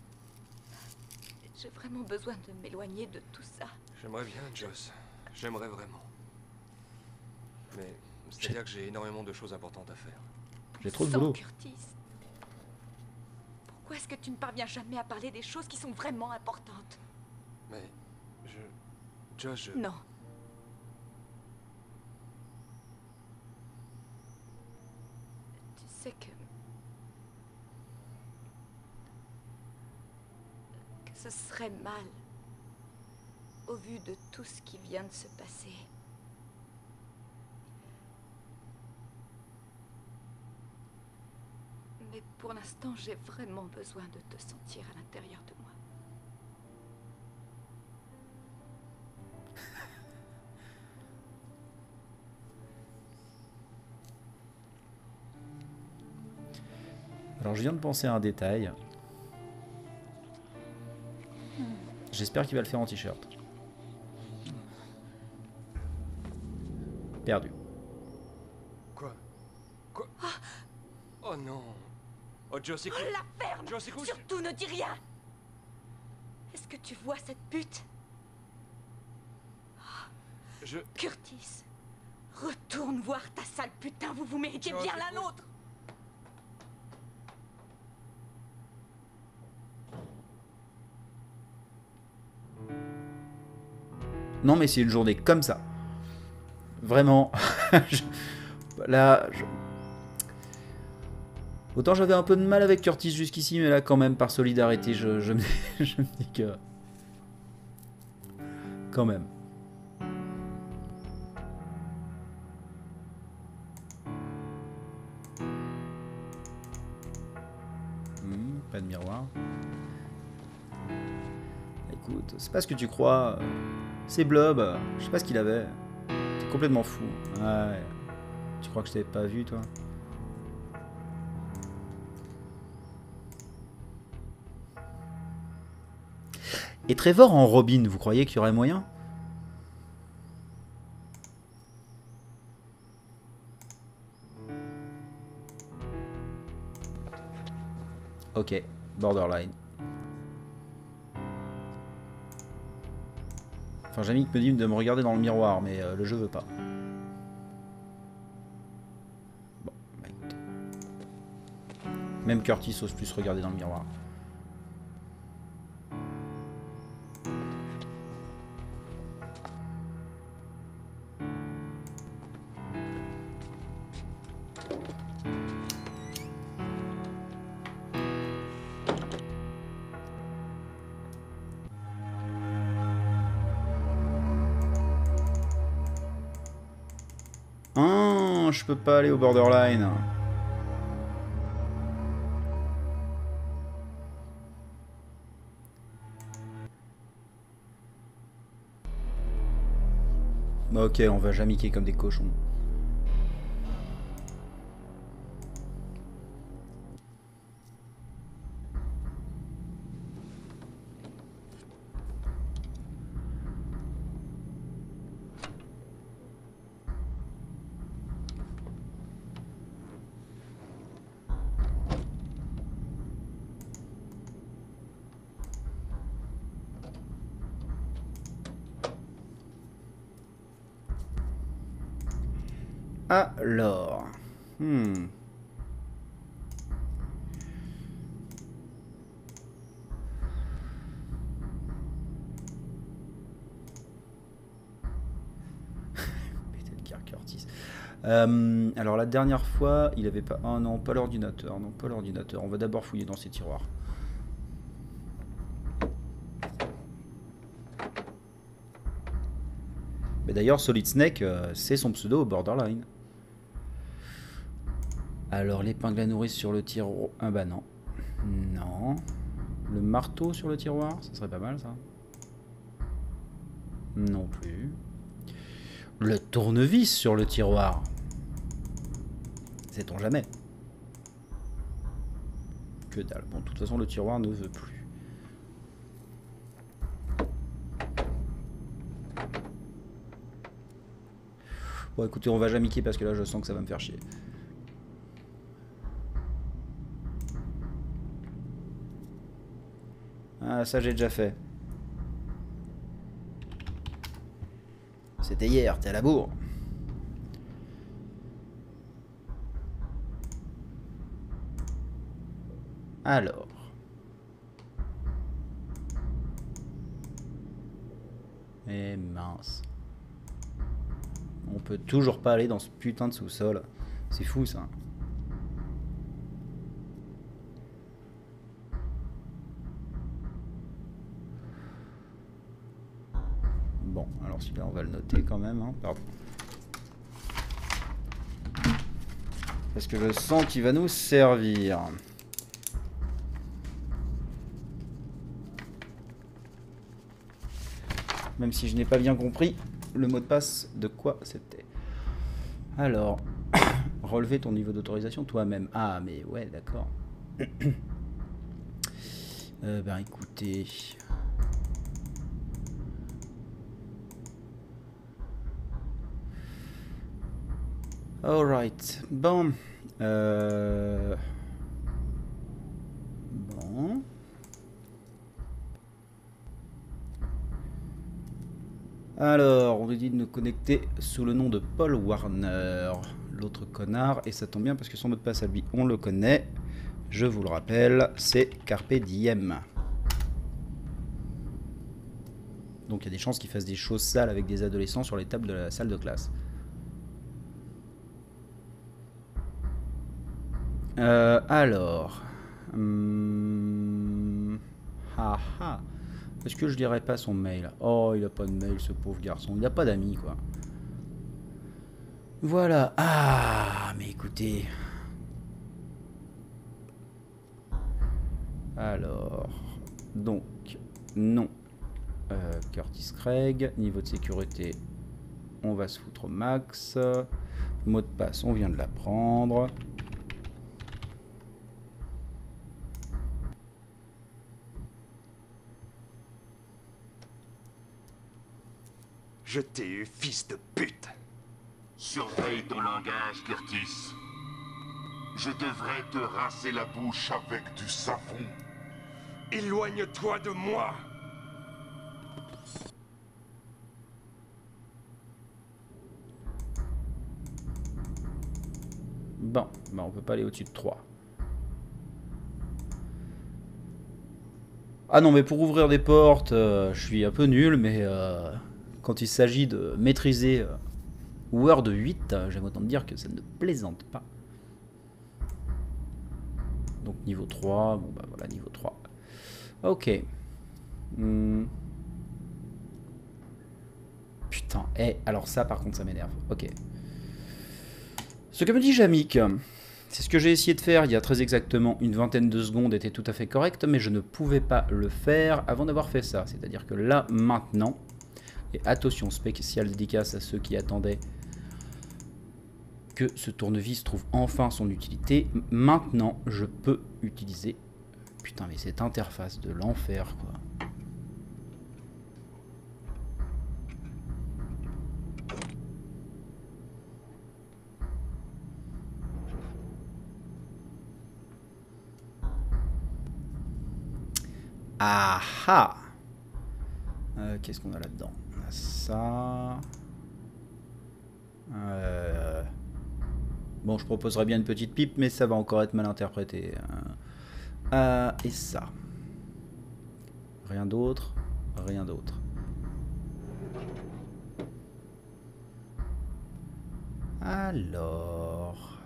J'ai vraiment besoin de m'éloigner de tout ça. J'aimerais bien, Joss. J'aimerais vraiment. Mais c'est-à-dire que j'ai énormément de choses importantes à faire. J'ai trop de Sang, boulot. Curtis. Pourquoi est-ce que tu ne parviens jamais à parler des choses qui sont vraiment importantes? Mais je... Joss, je... Non. Tu sais que... que ce serait mal, au vu de tout ce qui vient de se passer. Mais pour l'instant, j'ai vraiment besoin de te sentir à l'intérieur de moi. Alors je viens de penser à un détail. J'espère qu'il va le faire en t-shirt. Perdu. Quoi? Quoi? Oh non. Oh, Joss, écoute. La ferme! Joss, écoute. Surtout ne dis rien! Est-ce que tu vois cette pute? Je... Curtis, retourne voir ta sale putain, vous vous méritez Joss, bien l'un écoute. l'autre! Non mais c'est une journée comme ça. Vraiment. je... Là... Je... Autant j'avais un peu de mal avec Curtis jusqu'ici, mais là quand même par solidarité, je, je, me... je me dis que... Quand même. Hmm, pas de miroir. Écoute, c'est pas ce que tu crois. C'est Blob. Je sais pas ce qu'il avait. T'es complètement fou. Ouais. Tu crois que je t'avais pas vu, toi? Et Trevor en Robin, vous croyez qu'il y aurait moyen? Ok, borderline. Enfin, Jamie me dit de me regarder dans le miroir, mais euh, le jeu veut pas. Bon, bah écoutez. Même Curtis ose plus regarder dans le miroir. Ah, je peux pas aller au borderline. Bah ok, on va jamiquer comme des cochons. Alors, hmm. Pété de Kirk Curtis. Euh, alors la dernière fois, il avait pas... Ah non, pas l'ordinateur, non, pas l'ordinateur. On va d'abord fouiller dans ces tiroirs. Mais d'ailleurs, Solid Snake, euh, c'est son pseudo au Borderline. Alors, l'épingle à nourrice sur le tiroir... Ah bah non. Non. Le marteau sur le tiroir, ça serait pas mal, ça. Non plus. Le tournevis sur le tiroir. Sait-on jamais. Que dalle. Bon, de toute façon, le tiroir ne veut plus. Bon, écoutez, on va jamiquer parce que là, je sens que ça va me faire chier. Ah, ça, j'ai déjà fait. C'était hier, t'es à la bourre. Alors. Eh mince. On peut toujours pas aller dans ce putain de sous-sol. C'est fou ça. Bon, alors celui-là on va le noter quand même. Hein. Pardon. Parce que je sens qu'il va nous servir. Même si je n'ai pas bien compris le mot de passe de quoi c'était. Alors, relever ton niveau d'autorisation toi-même. Ah, mais ouais, d'accord. euh, ben écoutez. Alright. Bon. Euh... Bon. Alors, on nous dit de nous connecter sous le nom de Paul Warner, l'autre connard, et ça tombe bien parce que son mot de passe à lui, on le connaît. Je vous le rappelle, c'est Carpe Diem. Donc il y a des chances qu'il fasse des choses sales avec des adolescents sur les tables de la salle de classe. Euh, alors... Hum, ah ah... Est-ce que je dirais pas son mail? Oh, il a pas de mail, ce pauvre garçon. Il n'a pas d'amis, quoi. Voilà. Ah, mais écoutez. Alors. Donc, non. Euh, Curtis Craig. Niveau de sécurité, on va se foutre au max. Mot de passe, on vient de l'apprendre. Je t'ai eu, fils de pute. Surveille ton langage, Curtis. Je devrais te rincer la bouche avec du savon. Éloigne-toi de moi. Bon, bah on peut pas aller au-dessus de trois. Ah non, mais pour ouvrir des portes, euh, je suis un peu nul, mais... Euh... Quand il s'agit de maîtriser euh, Word huit, euh, j'aime autant dire que ça ne plaisante pas. Donc niveau trois, bon bah voilà, niveau trois. Ok. Hmm. Putain, eh, alors ça par contre ça m'énerve. Ok. Ce que me dit Jamik, c'est ce que j'ai essayé de faire il y a très exactement une vingtaine de secondes, était tout à fait correct, mais je ne pouvais pas le faire avant d'avoir fait ça. C'est-à-dire que là, maintenant... Et attention, spéciale dédicace à ceux qui attendaient que ce tournevis trouve enfin son utilité. Maintenant, je peux utiliser... Putain, mais cette interface de l'enfer, quoi. Ah ah euh, Qu'est-ce qu'on a là-dedans? Ça. Euh... Bon, je proposerais bien une petite pipe, mais ça va encore être mal interprété. Euh... Et ça. Rien d'autre. Rien d'autre. Alors...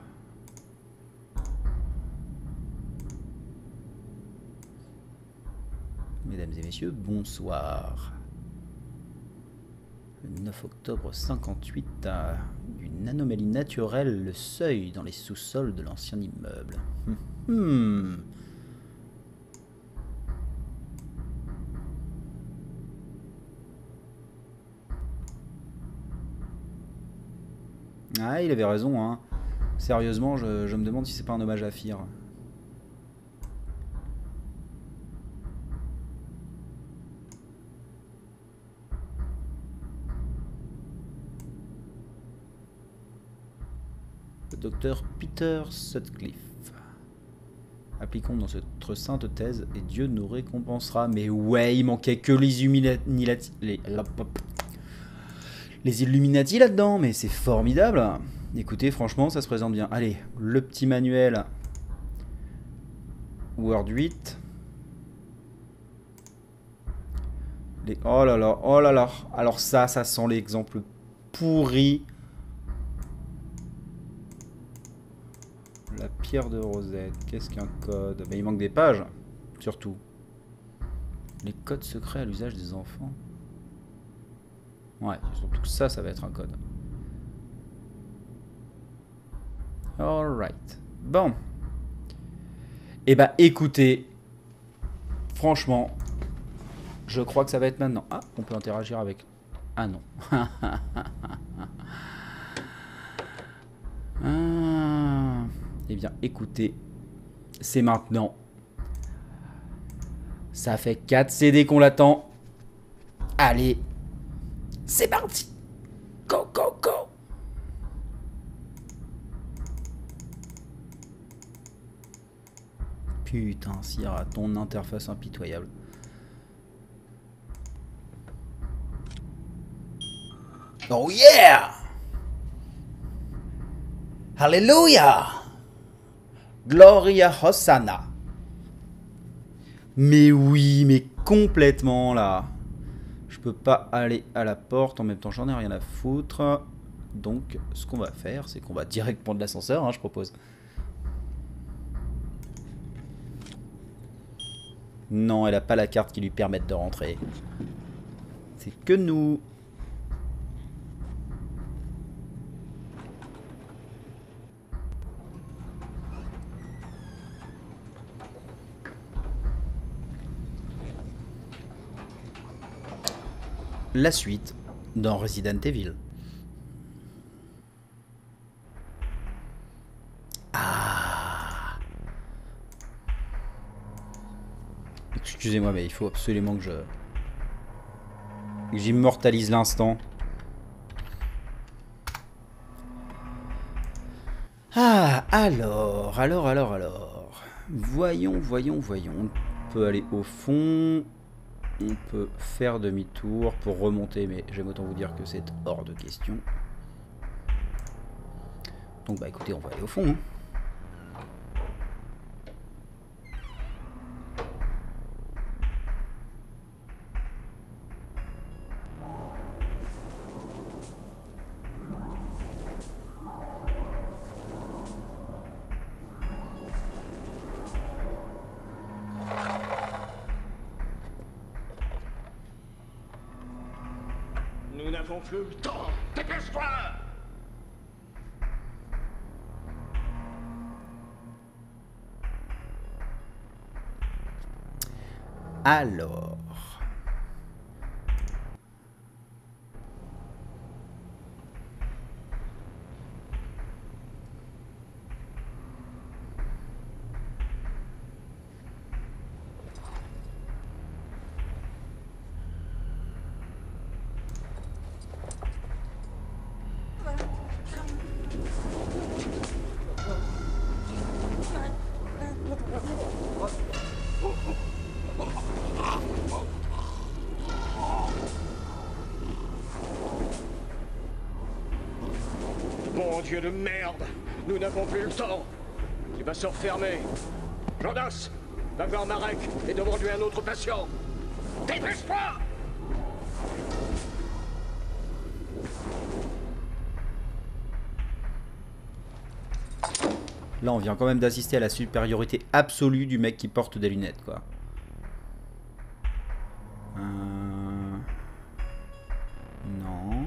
Mesdames et messieurs, bonsoir. Le neuf octobre cinquante-huit, euh, une anomalie naturelle, le seuil dans les sous-sols de l'ancien immeuble. Hmm. Ah, il avait raison, hein. Sérieusement, je, je me demande si c'est pas un hommage à Fear. Le docteur Peter Sutcliffe. Appliquons dans notre sainte thèse et Dieu nous récompensera. Mais ouais, il manquait que les Illuminati... Les... Les Illuminati là-dedans, mais c'est formidable. Écoutez, franchement, ça se présente bien. Allez, le petit manuel Word huit. Les... Oh là là, oh là là. Alors ça, ça sent l'exemple pourri. La pierre de Rosette. Qu'est-ce qu'un code? Mais il manque des pages, surtout. Les codes secrets à l'usage des enfants. Ouais, surtout que ça, ça va être un code. Alright. Bon. Eh bah, écoutez. Franchement, je crois que ça va être maintenant. Ah, on peut interagir avec... Ah non. ah. Eh bien, écoutez. C'est maintenant. Ça fait quatre C D qu'on l'attend. Allez. C'est parti. Go, go, go. Putain, Sierra, ton interface impitoyable. Oh yeah! Hallelujah! Gloria Hosanna. Mais oui, mais complètement là. Je peux pas aller à la porte, en même temps j'en ai rien à foutre. Donc ce qu'on va faire, c'est qu'on va direct prendre l'ascenseur, hein, je propose. Non, elle a pas la carte qui lui permette de rentrer. C'est que nous. La suite dans Resident Evil. Ah. Excusez-moi, mais il faut absolument que je... que j'immortalise l'instant. Ah, alors, alors, alors, alors. Voyons, voyons, voyons. On peut aller au fond... On peut faire demi-tour pour remonter, mais j'aime autant vous dire que c'est hors de question. Donc bah écoutez, on va aller au fond. Hein. Nous n'avons plus le temps. Dépêche-toi! Alors... Bon Dieu de merde! Nous n'avons plus le temps! Il va se refermer! Jonas! Va voir Marek et demande-lui un autre patient! Dépêche-toi! Là, on vient quand même d'assister à la supériorité absolue du mec qui porte des lunettes, quoi. Euh... Non.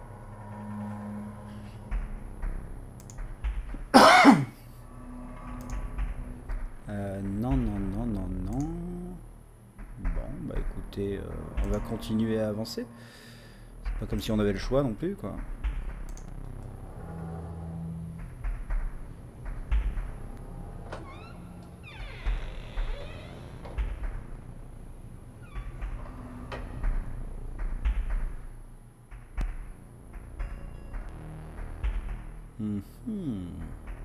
euh, non, non, non, non, non. Bon, bah écoutez, euh, on va continuer à avancer. C'est pas comme si on avait le choix non plus, quoi. Mm-hmm.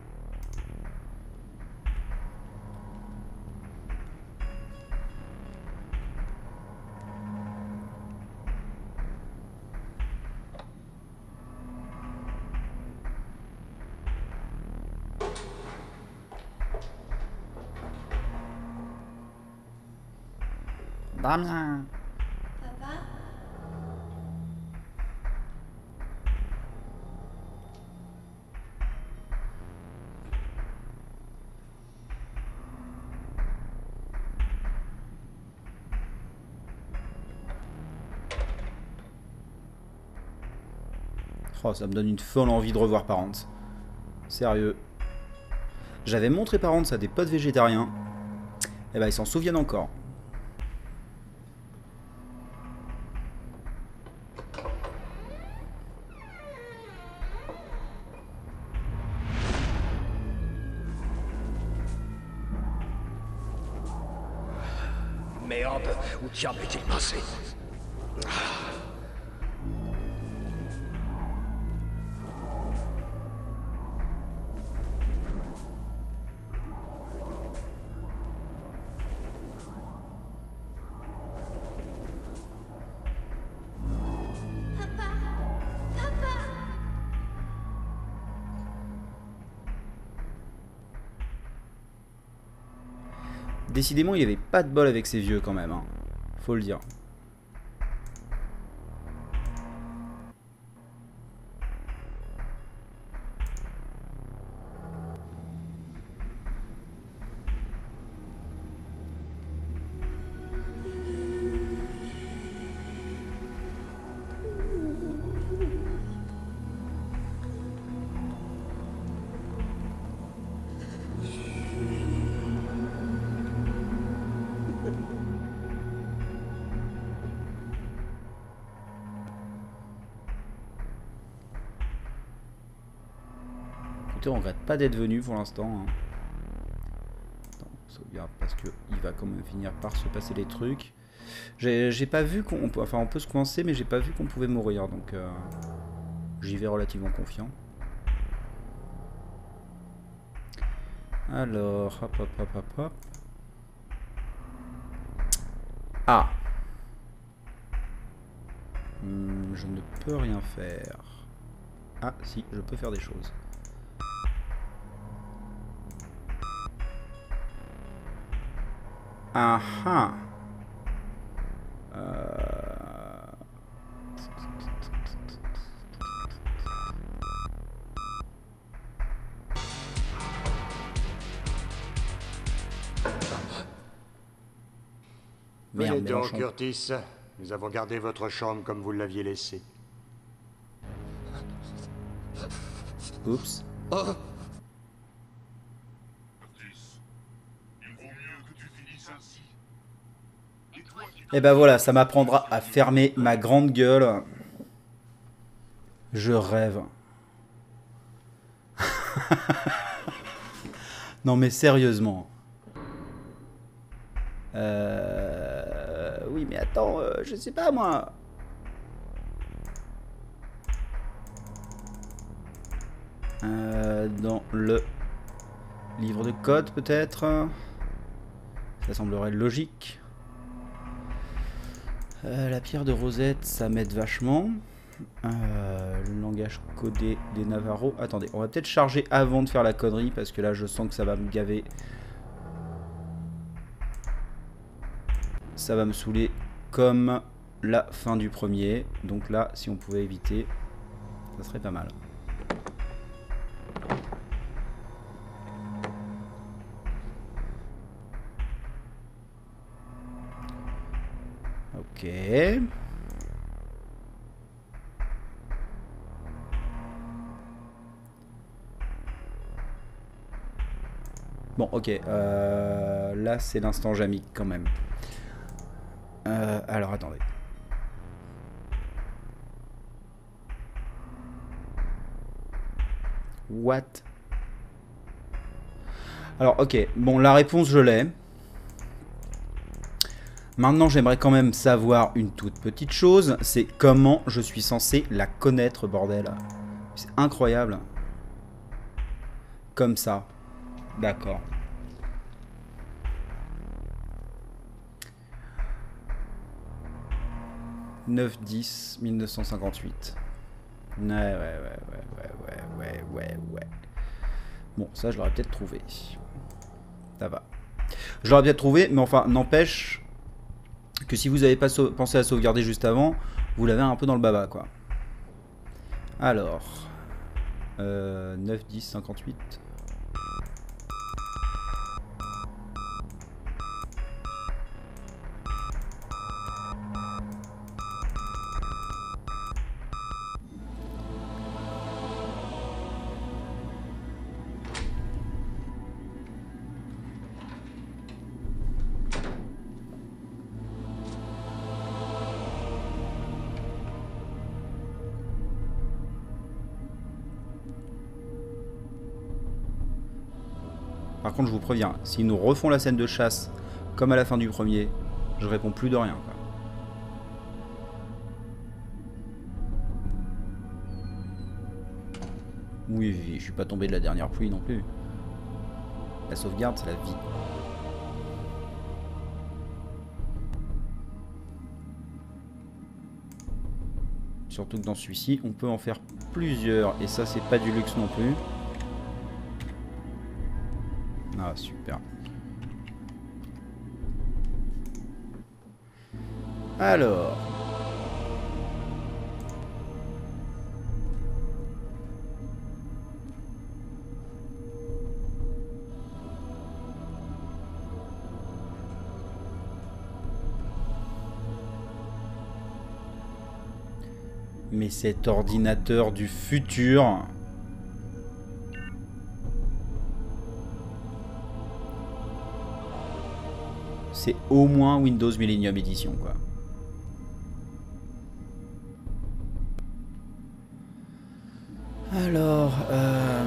Damien. Papa? Oh, ça me donne une folle envie de revoir Parents. Sérieux. J'avais montré Parents à des potes végétariens. Et ben ils s'en souviennent encore. Merde, où diable est-il passé? Décidément, il n'y avait pas de bol avec ces vieux quand même, hein. Faut le dire. On regrette pas d'être venu pour l'instant. Attends, sauvegarde parce que il va quand même finir par se passer des trucs. J'ai pas vu qu'on peut, enfin on peut se coincer, mais j'ai pas vu qu'on pouvait mourir, donc euh, j'y vais relativement confiant. Alors, hop hop hop hop hop. Ah. Hum, je ne peux rien faire. Ah si, je peux faire des choses. Ah ah. Euh... Venez donc, Curtis. Nous avons gardé votre chambre comme vous l'aviez laissée. Oups. Oh. Et ben voilà, ça m'apprendra à fermer ma grande gueule. Je rêve. Non mais sérieusement. Euh... Oui mais attends, euh, je sais pas moi. Euh, dans le livre de code peut-être. Ça semblerait logique. Euh, la pierre de Rosette, ça m'aide vachement. Euh, le langage codé des Navarros. Attendez, on va peut-être charger avant de faire la connerie parce que là je sens que ça va me gaver. Ça va me saouler comme la fin du premier. Donc là, si on pouvait éviter, ça serait pas mal. Ok. Bon, ok. Euh, là, c'est l'instant Jamie quand même. Euh, alors, attendez. What? Alors, ok. Bon, la réponse, je l'ai. Maintenant, j'aimerais quand même savoir une toute petite chose. C'est comment je suis censé la connaître, bordel. C'est incroyable. Comme ça. D'accord. neuf dix mille neuf cent cinquante-huit. Ouais, ouais, ouais, ouais, ouais, ouais, ouais, ouais. Bon, ça, je l'aurais peut-être trouvé. Ça va. Je l'aurais peut-être trouvé, mais enfin, n'empêche que si vous n'avez pas pensé à sauvegarder juste avant, vous l'avez un peu dans le baba, quoi. Alors. Euh, neuf dix cinquante-huit. Par contre, je vous préviens, si nous refont la scène de chasse comme à la fin du premier, je réponds plus de rien, quoi. Oui, oui, je suis pas tombé de la dernière pluie non plus. La sauvegarde, c'est la vie. Surtout que dans celui-ci, on peut en faire plusieurs. Et ça, c'est pas du luxe non plus. Ah, super. Alors. Mais cet ordinateur du futur... C'est au moins Windows Millennium Edition, quoi. Alors... Euh...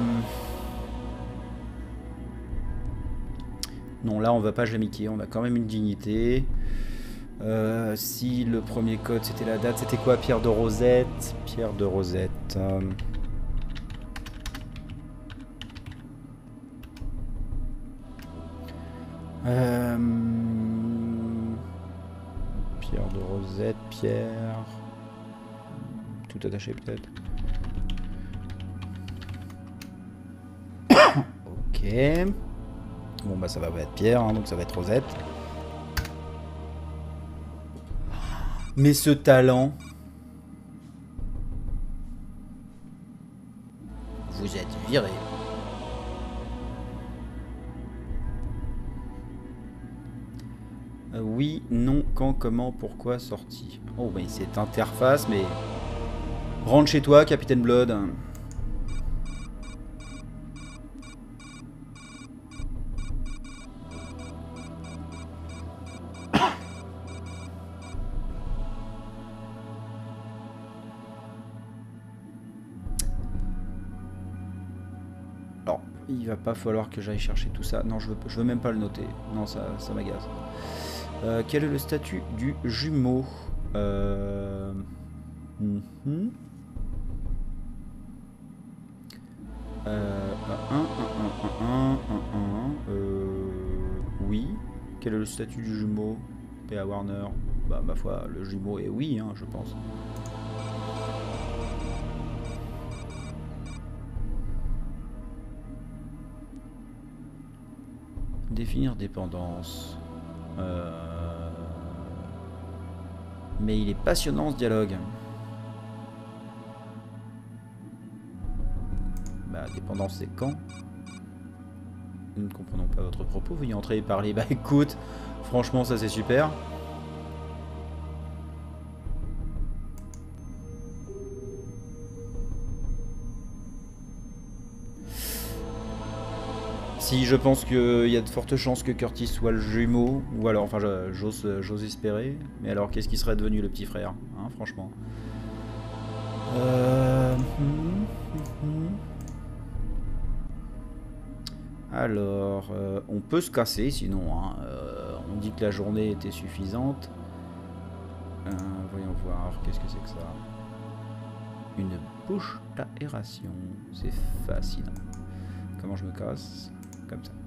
Non, là, on va pas jamiquer. On a quand même une dignité. Euh, si le premier code, c'était la date, c'était quoi? Pierre de Rosette. Pierre de Rosette. Euh... Euh... Pierre de Rosette, Pierre... Tout attaché peut-être. Ok. Bon bah ça va pas être Pierre, hein, donc ça va être Rosette. Mais ce talent... Vous êtes viré. Euh, oui, non, quand, comment, pourquoi, sorti. Oh, bah c'est interface, mais... Rentre chez toi, Capitaine Blood. Alors, il va pas falloir que j'aille chercher tout ça. Non, je veux, je veux même pas le noter. Non, ça, ça m'agace. Euh, quel est le statut du jumeau? euh... mm-hmm. euh, un, un, un, un, un, un, euh, oui. Quel est le statut du jumeau? P A Warner. Bah, ma foi, le jumeau est oui, hein, je pense. Définir dépendance. Euh... Mais il est passionnant ce dialogue. Bah, dépendance c'est quand? Nous ne comprenons pas votre propos, veuillez entrer et parler. Bah écoute, franchement ça c'est super. Si, je pense qu'il y a de fortes chances que Curtis soit le jumeau, ou alors, enfin, j'ose j'ose espérer. Mais alors, qu'est-ce qui serait devenu le petit frère, hein, franchement. Euh... Alors, euh, on peut se casser, sinon, hein, euh, on dit que la journée était suffisante. Euh, voyons voir, qu'est-ce que c'est que ça? Une bouche d'aération, c'est fascinant. Comment je me casse? Comme ça.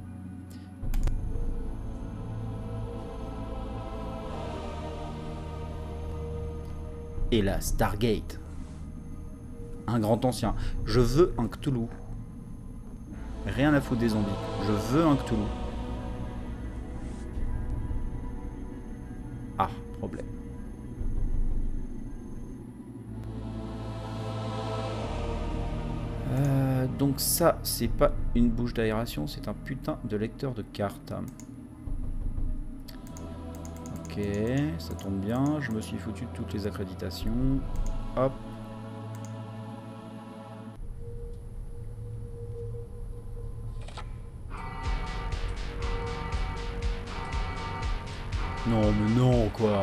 Et la Stargate. Un grand ancien. Je veux un Cthulhu. Rien à foutre des zombies. Je veux un Cthulhu. Ah, problème. Euh, donc ça, c'est pas une bouche d'aération, c'est un putain de lecteur de cartes. Ok, ça tombe bien. Je me suis foutu de toutes les accréditations. Hop. Non, mais non, quoi.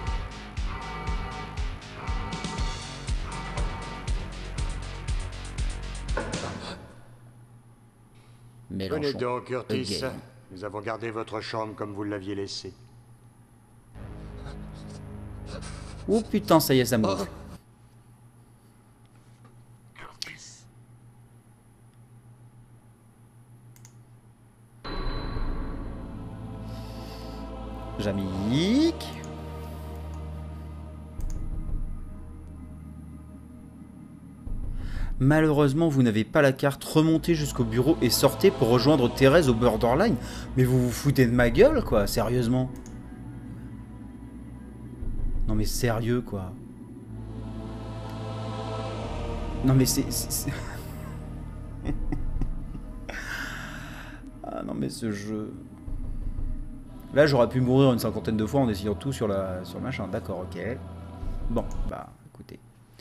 Venez donc, Curtis. Nous avons gardé votre chambre comme vous l'aviez laissée. Oh putain, ça y est, ça m'ouvre. Curtis. Jamique. Malheureusement, vous n'avez pas la carte. Remontez jusqu'au bureau et sortez pour rejoindre Thérèse au borderline. Mais vous vous foutez de ma gueule, quoi, sérieusement. Non mais sérieux, quoi. Non mais c'est... Ah non mais ce jeu... Là j'aurais pu mourir une cinquantaine de fois en essayant tout sur, la... sur le machin. D'accord, ok. Bon, bah écoutez.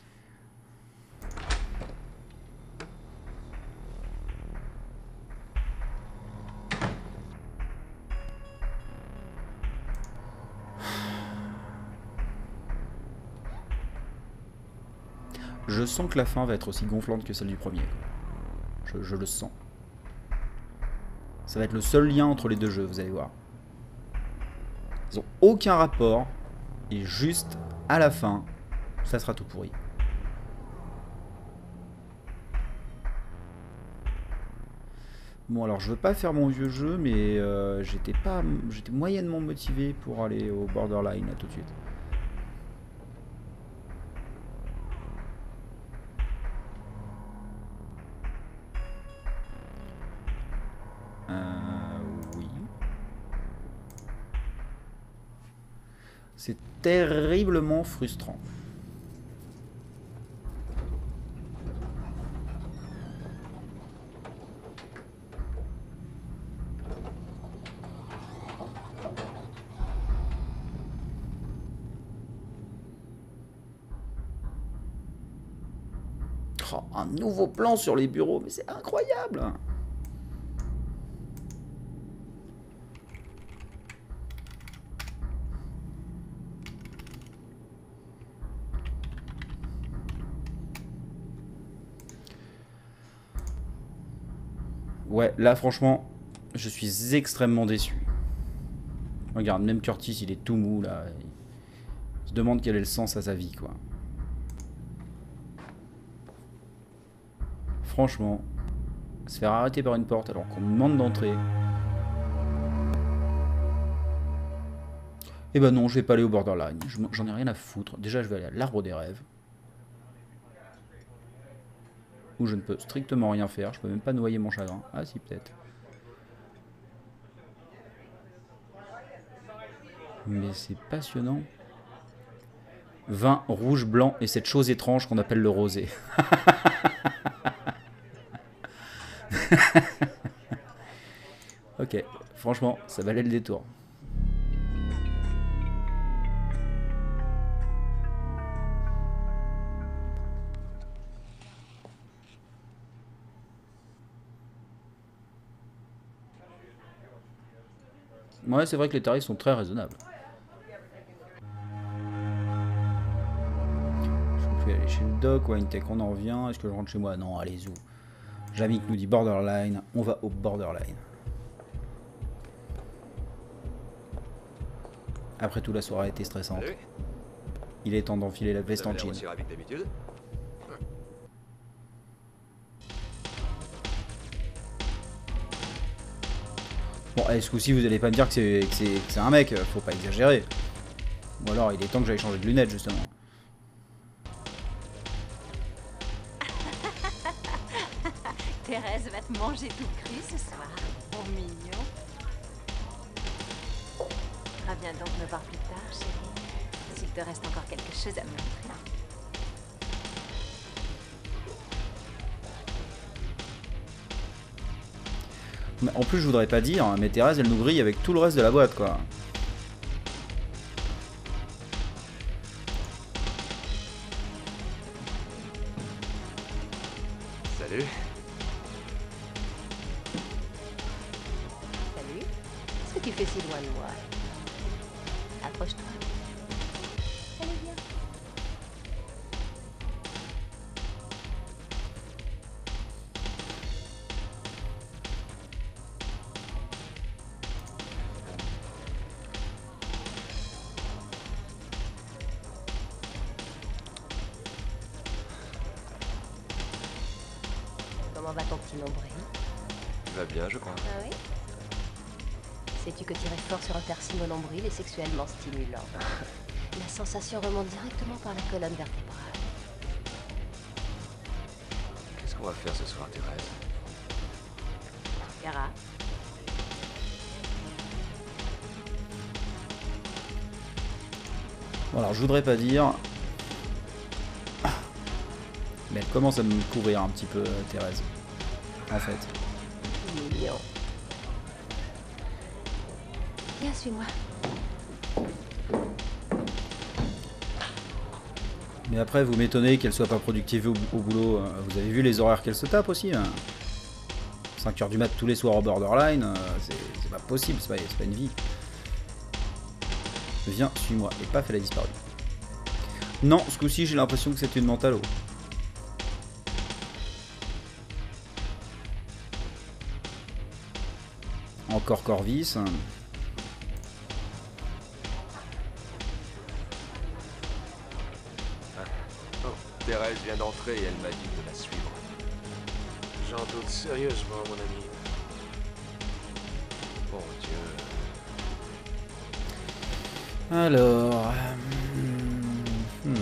Je sens que la fin va être aussi gonflante que celle du premier. Je, je le sens. Ça va être le seul lien entre les deux jeux, vous allez voir. Ils ont aucun rapport. Et juste à la fin, ça sera tout pourri. Bon alors je veux pas faire mon vieux jeu, mais euh, j'étais pas, j'étais moyennement motivé pour aller au borderline là tout de suite. Euh, oui. C'est terriblement frustrant. Oh, un nouveau plan sur les bureaux, mais c'est incroyable! Ouais, là franchement, je suis extrêmement déçu. Regarde, même Curtis, il est tout mou là. Il se demande quel est le sens à sa vie, quoi. Franchement, se faire arrêter par une porte alors qu'on me demande d'entrer. Eh ben non, je vais pas aller au borderline. J'en ai rien à foutre. Déjà, je vais aller à l'arbre des rêves. Où je ne peux strictement rien faire. Je peux même pas noyer mon chagrin. Ah si, peut-être. Mais c'est passionnant. Vin rouge, blanc et cette chose étrange qu'on appelle le rosé. Ok, franchement, ça valait le détour. Ouais, c'est vrai que les tarifs sont très raisonnables. Je vais aller chez le doc, Winetech, on en revient. Est-ce que je rentre chez moi? Non, allez, zou. Jamik nous dit borderline, on va au borderline. Après tout, la soirée a été stressante. Salut. Il est temps d'enfiler la veste en jean. Aussi rapide que d'habitude. Bon, est-ce que aussi vous allez pas me dire que c'est que c'est que c'est un mec? Faut pas exagérer. Ou alors, il est temps que j'aille changer de lunettes, justement. Thérèse va te manger tout cru ce soir. Oh, mignon. Reviens donc me voir plus tard, chérie. S'il te reste encore quelque chose à me montrer. Mais en plus, je voudrais pas dire, mais Thérèse, elle nous grille avec tout le reste de la boîte, quoi. Salut. Salut. Qu'est-ce que tu fais si loin de moi? Approche-toi. Allez, viens. Comment va ton petit nombril? Il va bien, je crois. Ah oui? Sais-tu que tirer fort sur un piercing au nombril est sexuellement stimulant? La sensation remonte directement par la colonne vertébrale. Qu'est-ce qu'on va faire ce soir, Thérèse? Tu verras. Bon, alors, je voudrais pas dire... Mais elle commence à me couvrir un petit peu, Thérèse. En fait. Mignon. Viens, suis-moi. Mais après, vous m'étonnez qu'elle soit pas productive au, au boulot. Vous avez vu les horaires qu'elle se tape aussi, hein. cinq heures du mat tous les soirs au borderline, c'est pas possible, c'est pas, pas une vie. Viens, suis-moi. Et paf, elle a disparu. Non, ce coup-ci, j'ai l'impression que c'est une mentalo. Encore Corvis. Oh, Thérèse vient d'entrer et elle m'a dit de la suivre. J'en doute sérieusement, mon ami. Bon Dieu. Alors... Hmm.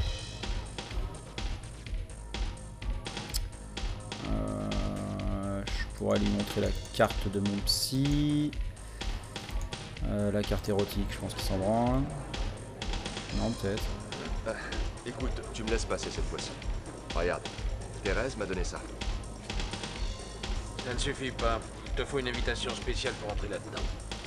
Euh, je pourrais lui montrer la carte de mon psy. Euh, la carte érotique, je pense qu'il s'en branle. Non, peut-être. Ah, écoute, tu me laisses passer cette fois-ci. Regarde, Thérèse m'a donné ça. Ça ne suffit pas. Il te faut une invitation spéciale pour entrer là-dedans.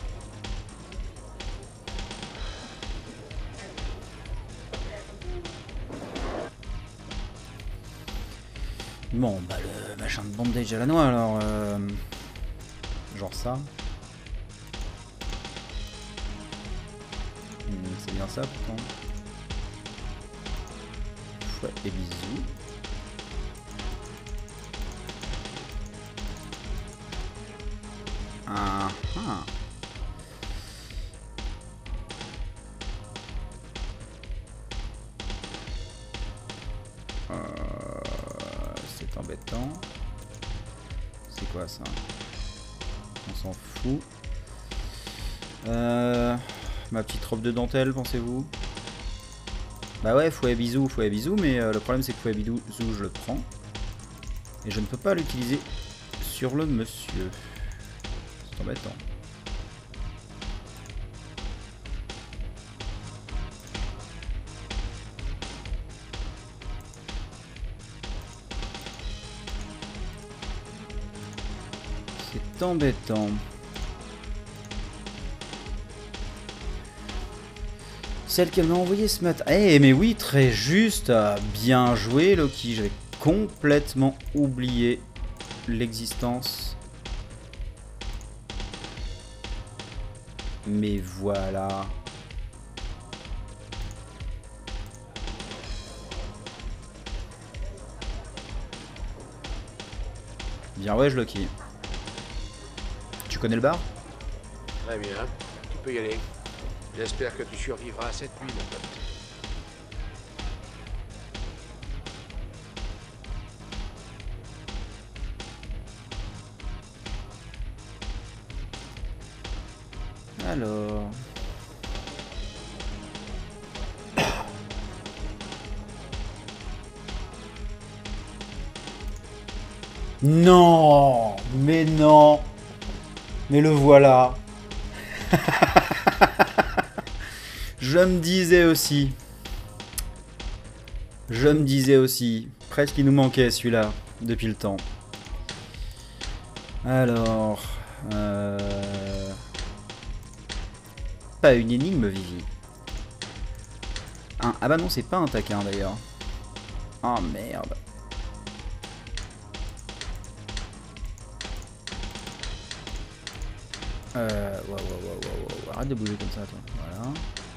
Bon, bah le machin de bandage à la noix, alors... Euh, genre ça. Hmm, c'est bien ça, pourtant. Ouais, et bisous. Ah ah. Euh, c'est embêtant. C'est quoi ça? On s'en fout. Euh, ma petite robe de dentelle, pensez-vous? Bah ouais, fouet bisous, fouet bisous, mais euh, le problème c'est que fouet bisous, je le prends. Et je ne peux pas l'utiliser sur le monsieur. C'est embêtant. C'est embêtant. Celle qu'elle m'a envoyée ce matin. Eh mais oui, très juste. Bien joué, Loki. J'avais complètement oublié l'existence Mais voilà. Bien ouais, je Loki. Tu connais le bar? Très bien, tu peux y aller. J'espère que tu survivras à cette nuit, mon pote. Alors... Non, mais non, mais le voilà. Je me disais aussi, je me disais aussi, presque il nous manquait celui-là depuis le temps. Alors, euh... pas une énigme, Vivi. Un... Ah bah non, c'est pas un taquin d'ailleurs. Ah merde. Euh, ouais, ouais, ouais, ouais, ouais, arrête de bouger comme ça, toi. Voilà.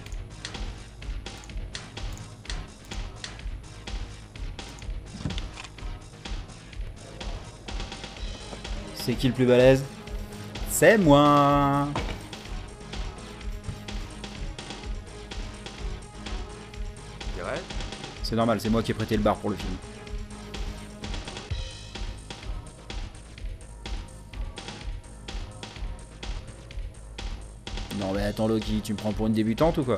C'est qui le plus balèze? C'est moi. C'est normal, c'est moi qui ai prêté le bar pour le film. Non mais attends Loki, tu me prends pour une débutante ou quoi?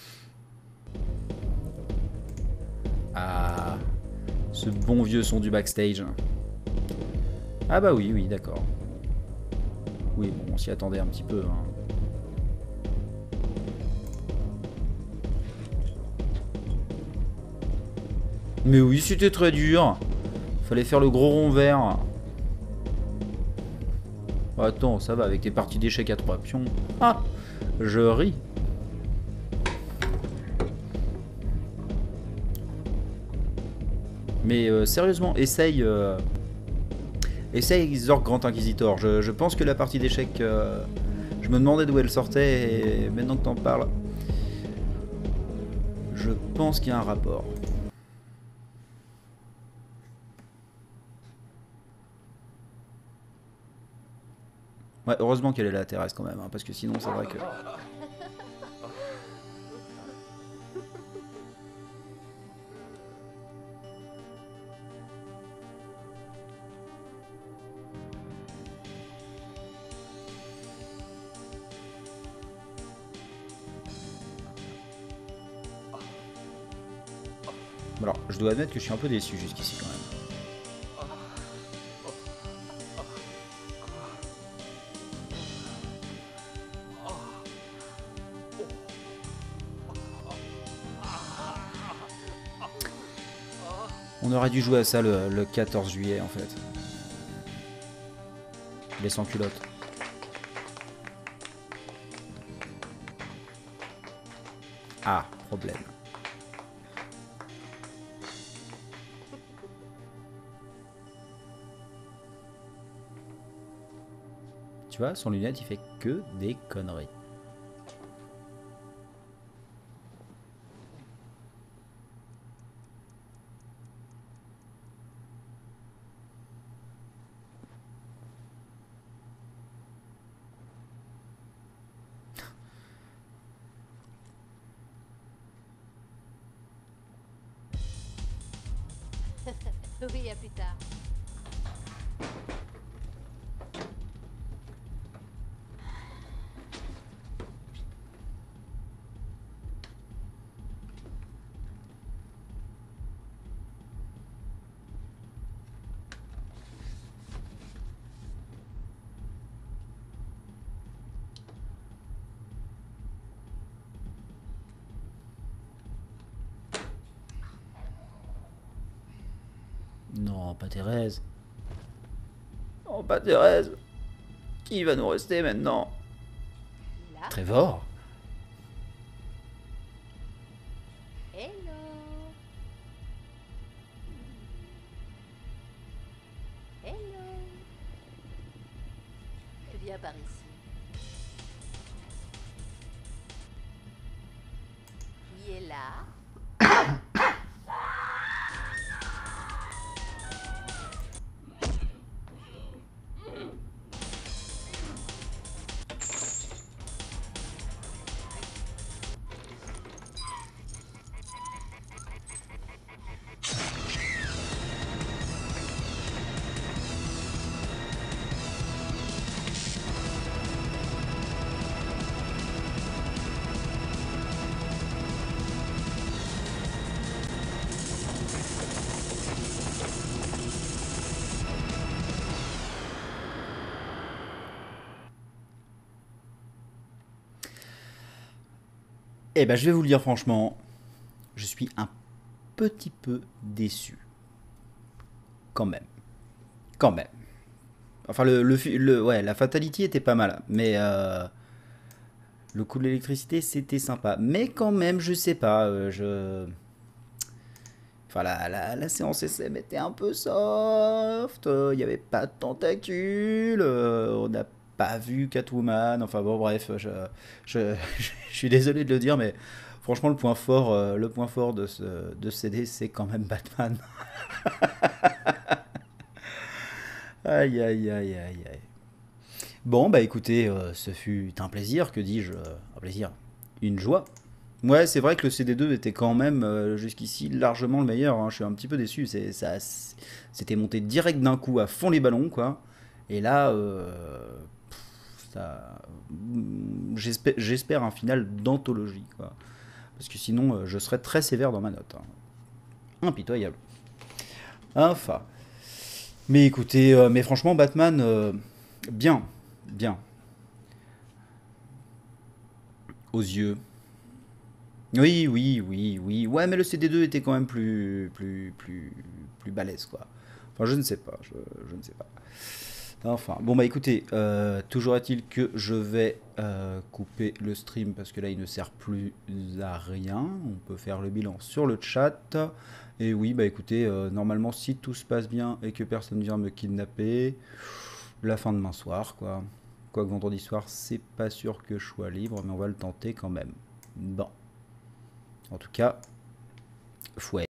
Ah, ce bon vieux son du backstage. Ah bah oui, oui, d'accord. Oui, bon, on s'y attendait un petit peu. Hein. Mais oui, c'était très dur. Fallait faire le gros rond vert. Attends, ça va avec tes parties d'échecs à trois pions. Ah, je ris. Mais euh, sérieusement, essaye... Euh, essaye Zork Grand Inquisitor. Je, je pense que la partie d'échecs... Euh, je me demandais d'où elle sortait et maintenant que t'en parles... Je pense qu'il y a un rapport. Ouais, heureusement qu'elle est là, Thérèse, quand même, hein, parce que sinon, c'est vrai que... Alors, je dois admettre que je suis un peu déçu jusqu'ici, quand même. On aurait dû jouer à ça le, le quatorze juillet en fait. Les sans culottes. Ah, problème. Tu vois, son lunette, il fait que des conneries. Oui, à plus tard. Non, pas Thérèse. Oh, pas Thérèse. Qui va nous rester maintenant? Là. Trevor. Hello. Hello. Viens par ici. là. Eh ben, je vais vous le dire franchement, je suis un petit peu déçu. Quand même. Quand même. Enfin, le, le, le ouais, la fatality était pas mal, mais euh, le coup de l'électricité, c'était sympa. Mais quand même, je sais pas, euh, je... Enfin, la, la, la séance S M était un peu soft, il euh, n'y avait pas de tentacules, euh, on n'a pas vu Catwoman, enfin bon bref, je, je, je suis désolé de le dire, mais franchement le point fort, euh, le point fort de ce, de ce C D, c'est quand même Batman. Aïe aïe aïe aïe aïe. Bon bah écoutez, euh, ce fut un plaisir, que dis-je, euh, un plaisir, une joie. Ouais, c'est vrai que le C D deux était quand même euh, jusqu'ici largement le meilleur, hein. Je suis un petit peu déçu, c'est, ça, c'était monté direct d'un coup à fond les ballons quoi, et là... Euh, J'espère, j'espère un final d'anthologie, quoi. Parce que sinon, euh, je serais très sévère dans ma note. Hein. Impitoyable. Enfin. Mais écoutez, euh, mais franchement, Batman, euh, bien, bien. Aux yeux. Oui, oui, oui, oui. Ouais, mais le C D deux était quand même plus, plus, plus, plus balèze, quoi. Enfin, je ne sais pas, je, je ne sais pas. Enfin, bon bah écoutez, euh, toujours est-il que je vais euh, couper le stream parce que là il ne sert plus à rien. On peut faire le bilan sur le chat. Et oui, bah écoutez, euh, normalement si tout se passe bien et que personne vient me kidnapper, la fin de demain soir quoi. Quoique vendredi soir, c'est pas sûr que je sois libre, mais on va le tenter quand même. Bon. En tout cas, fouet.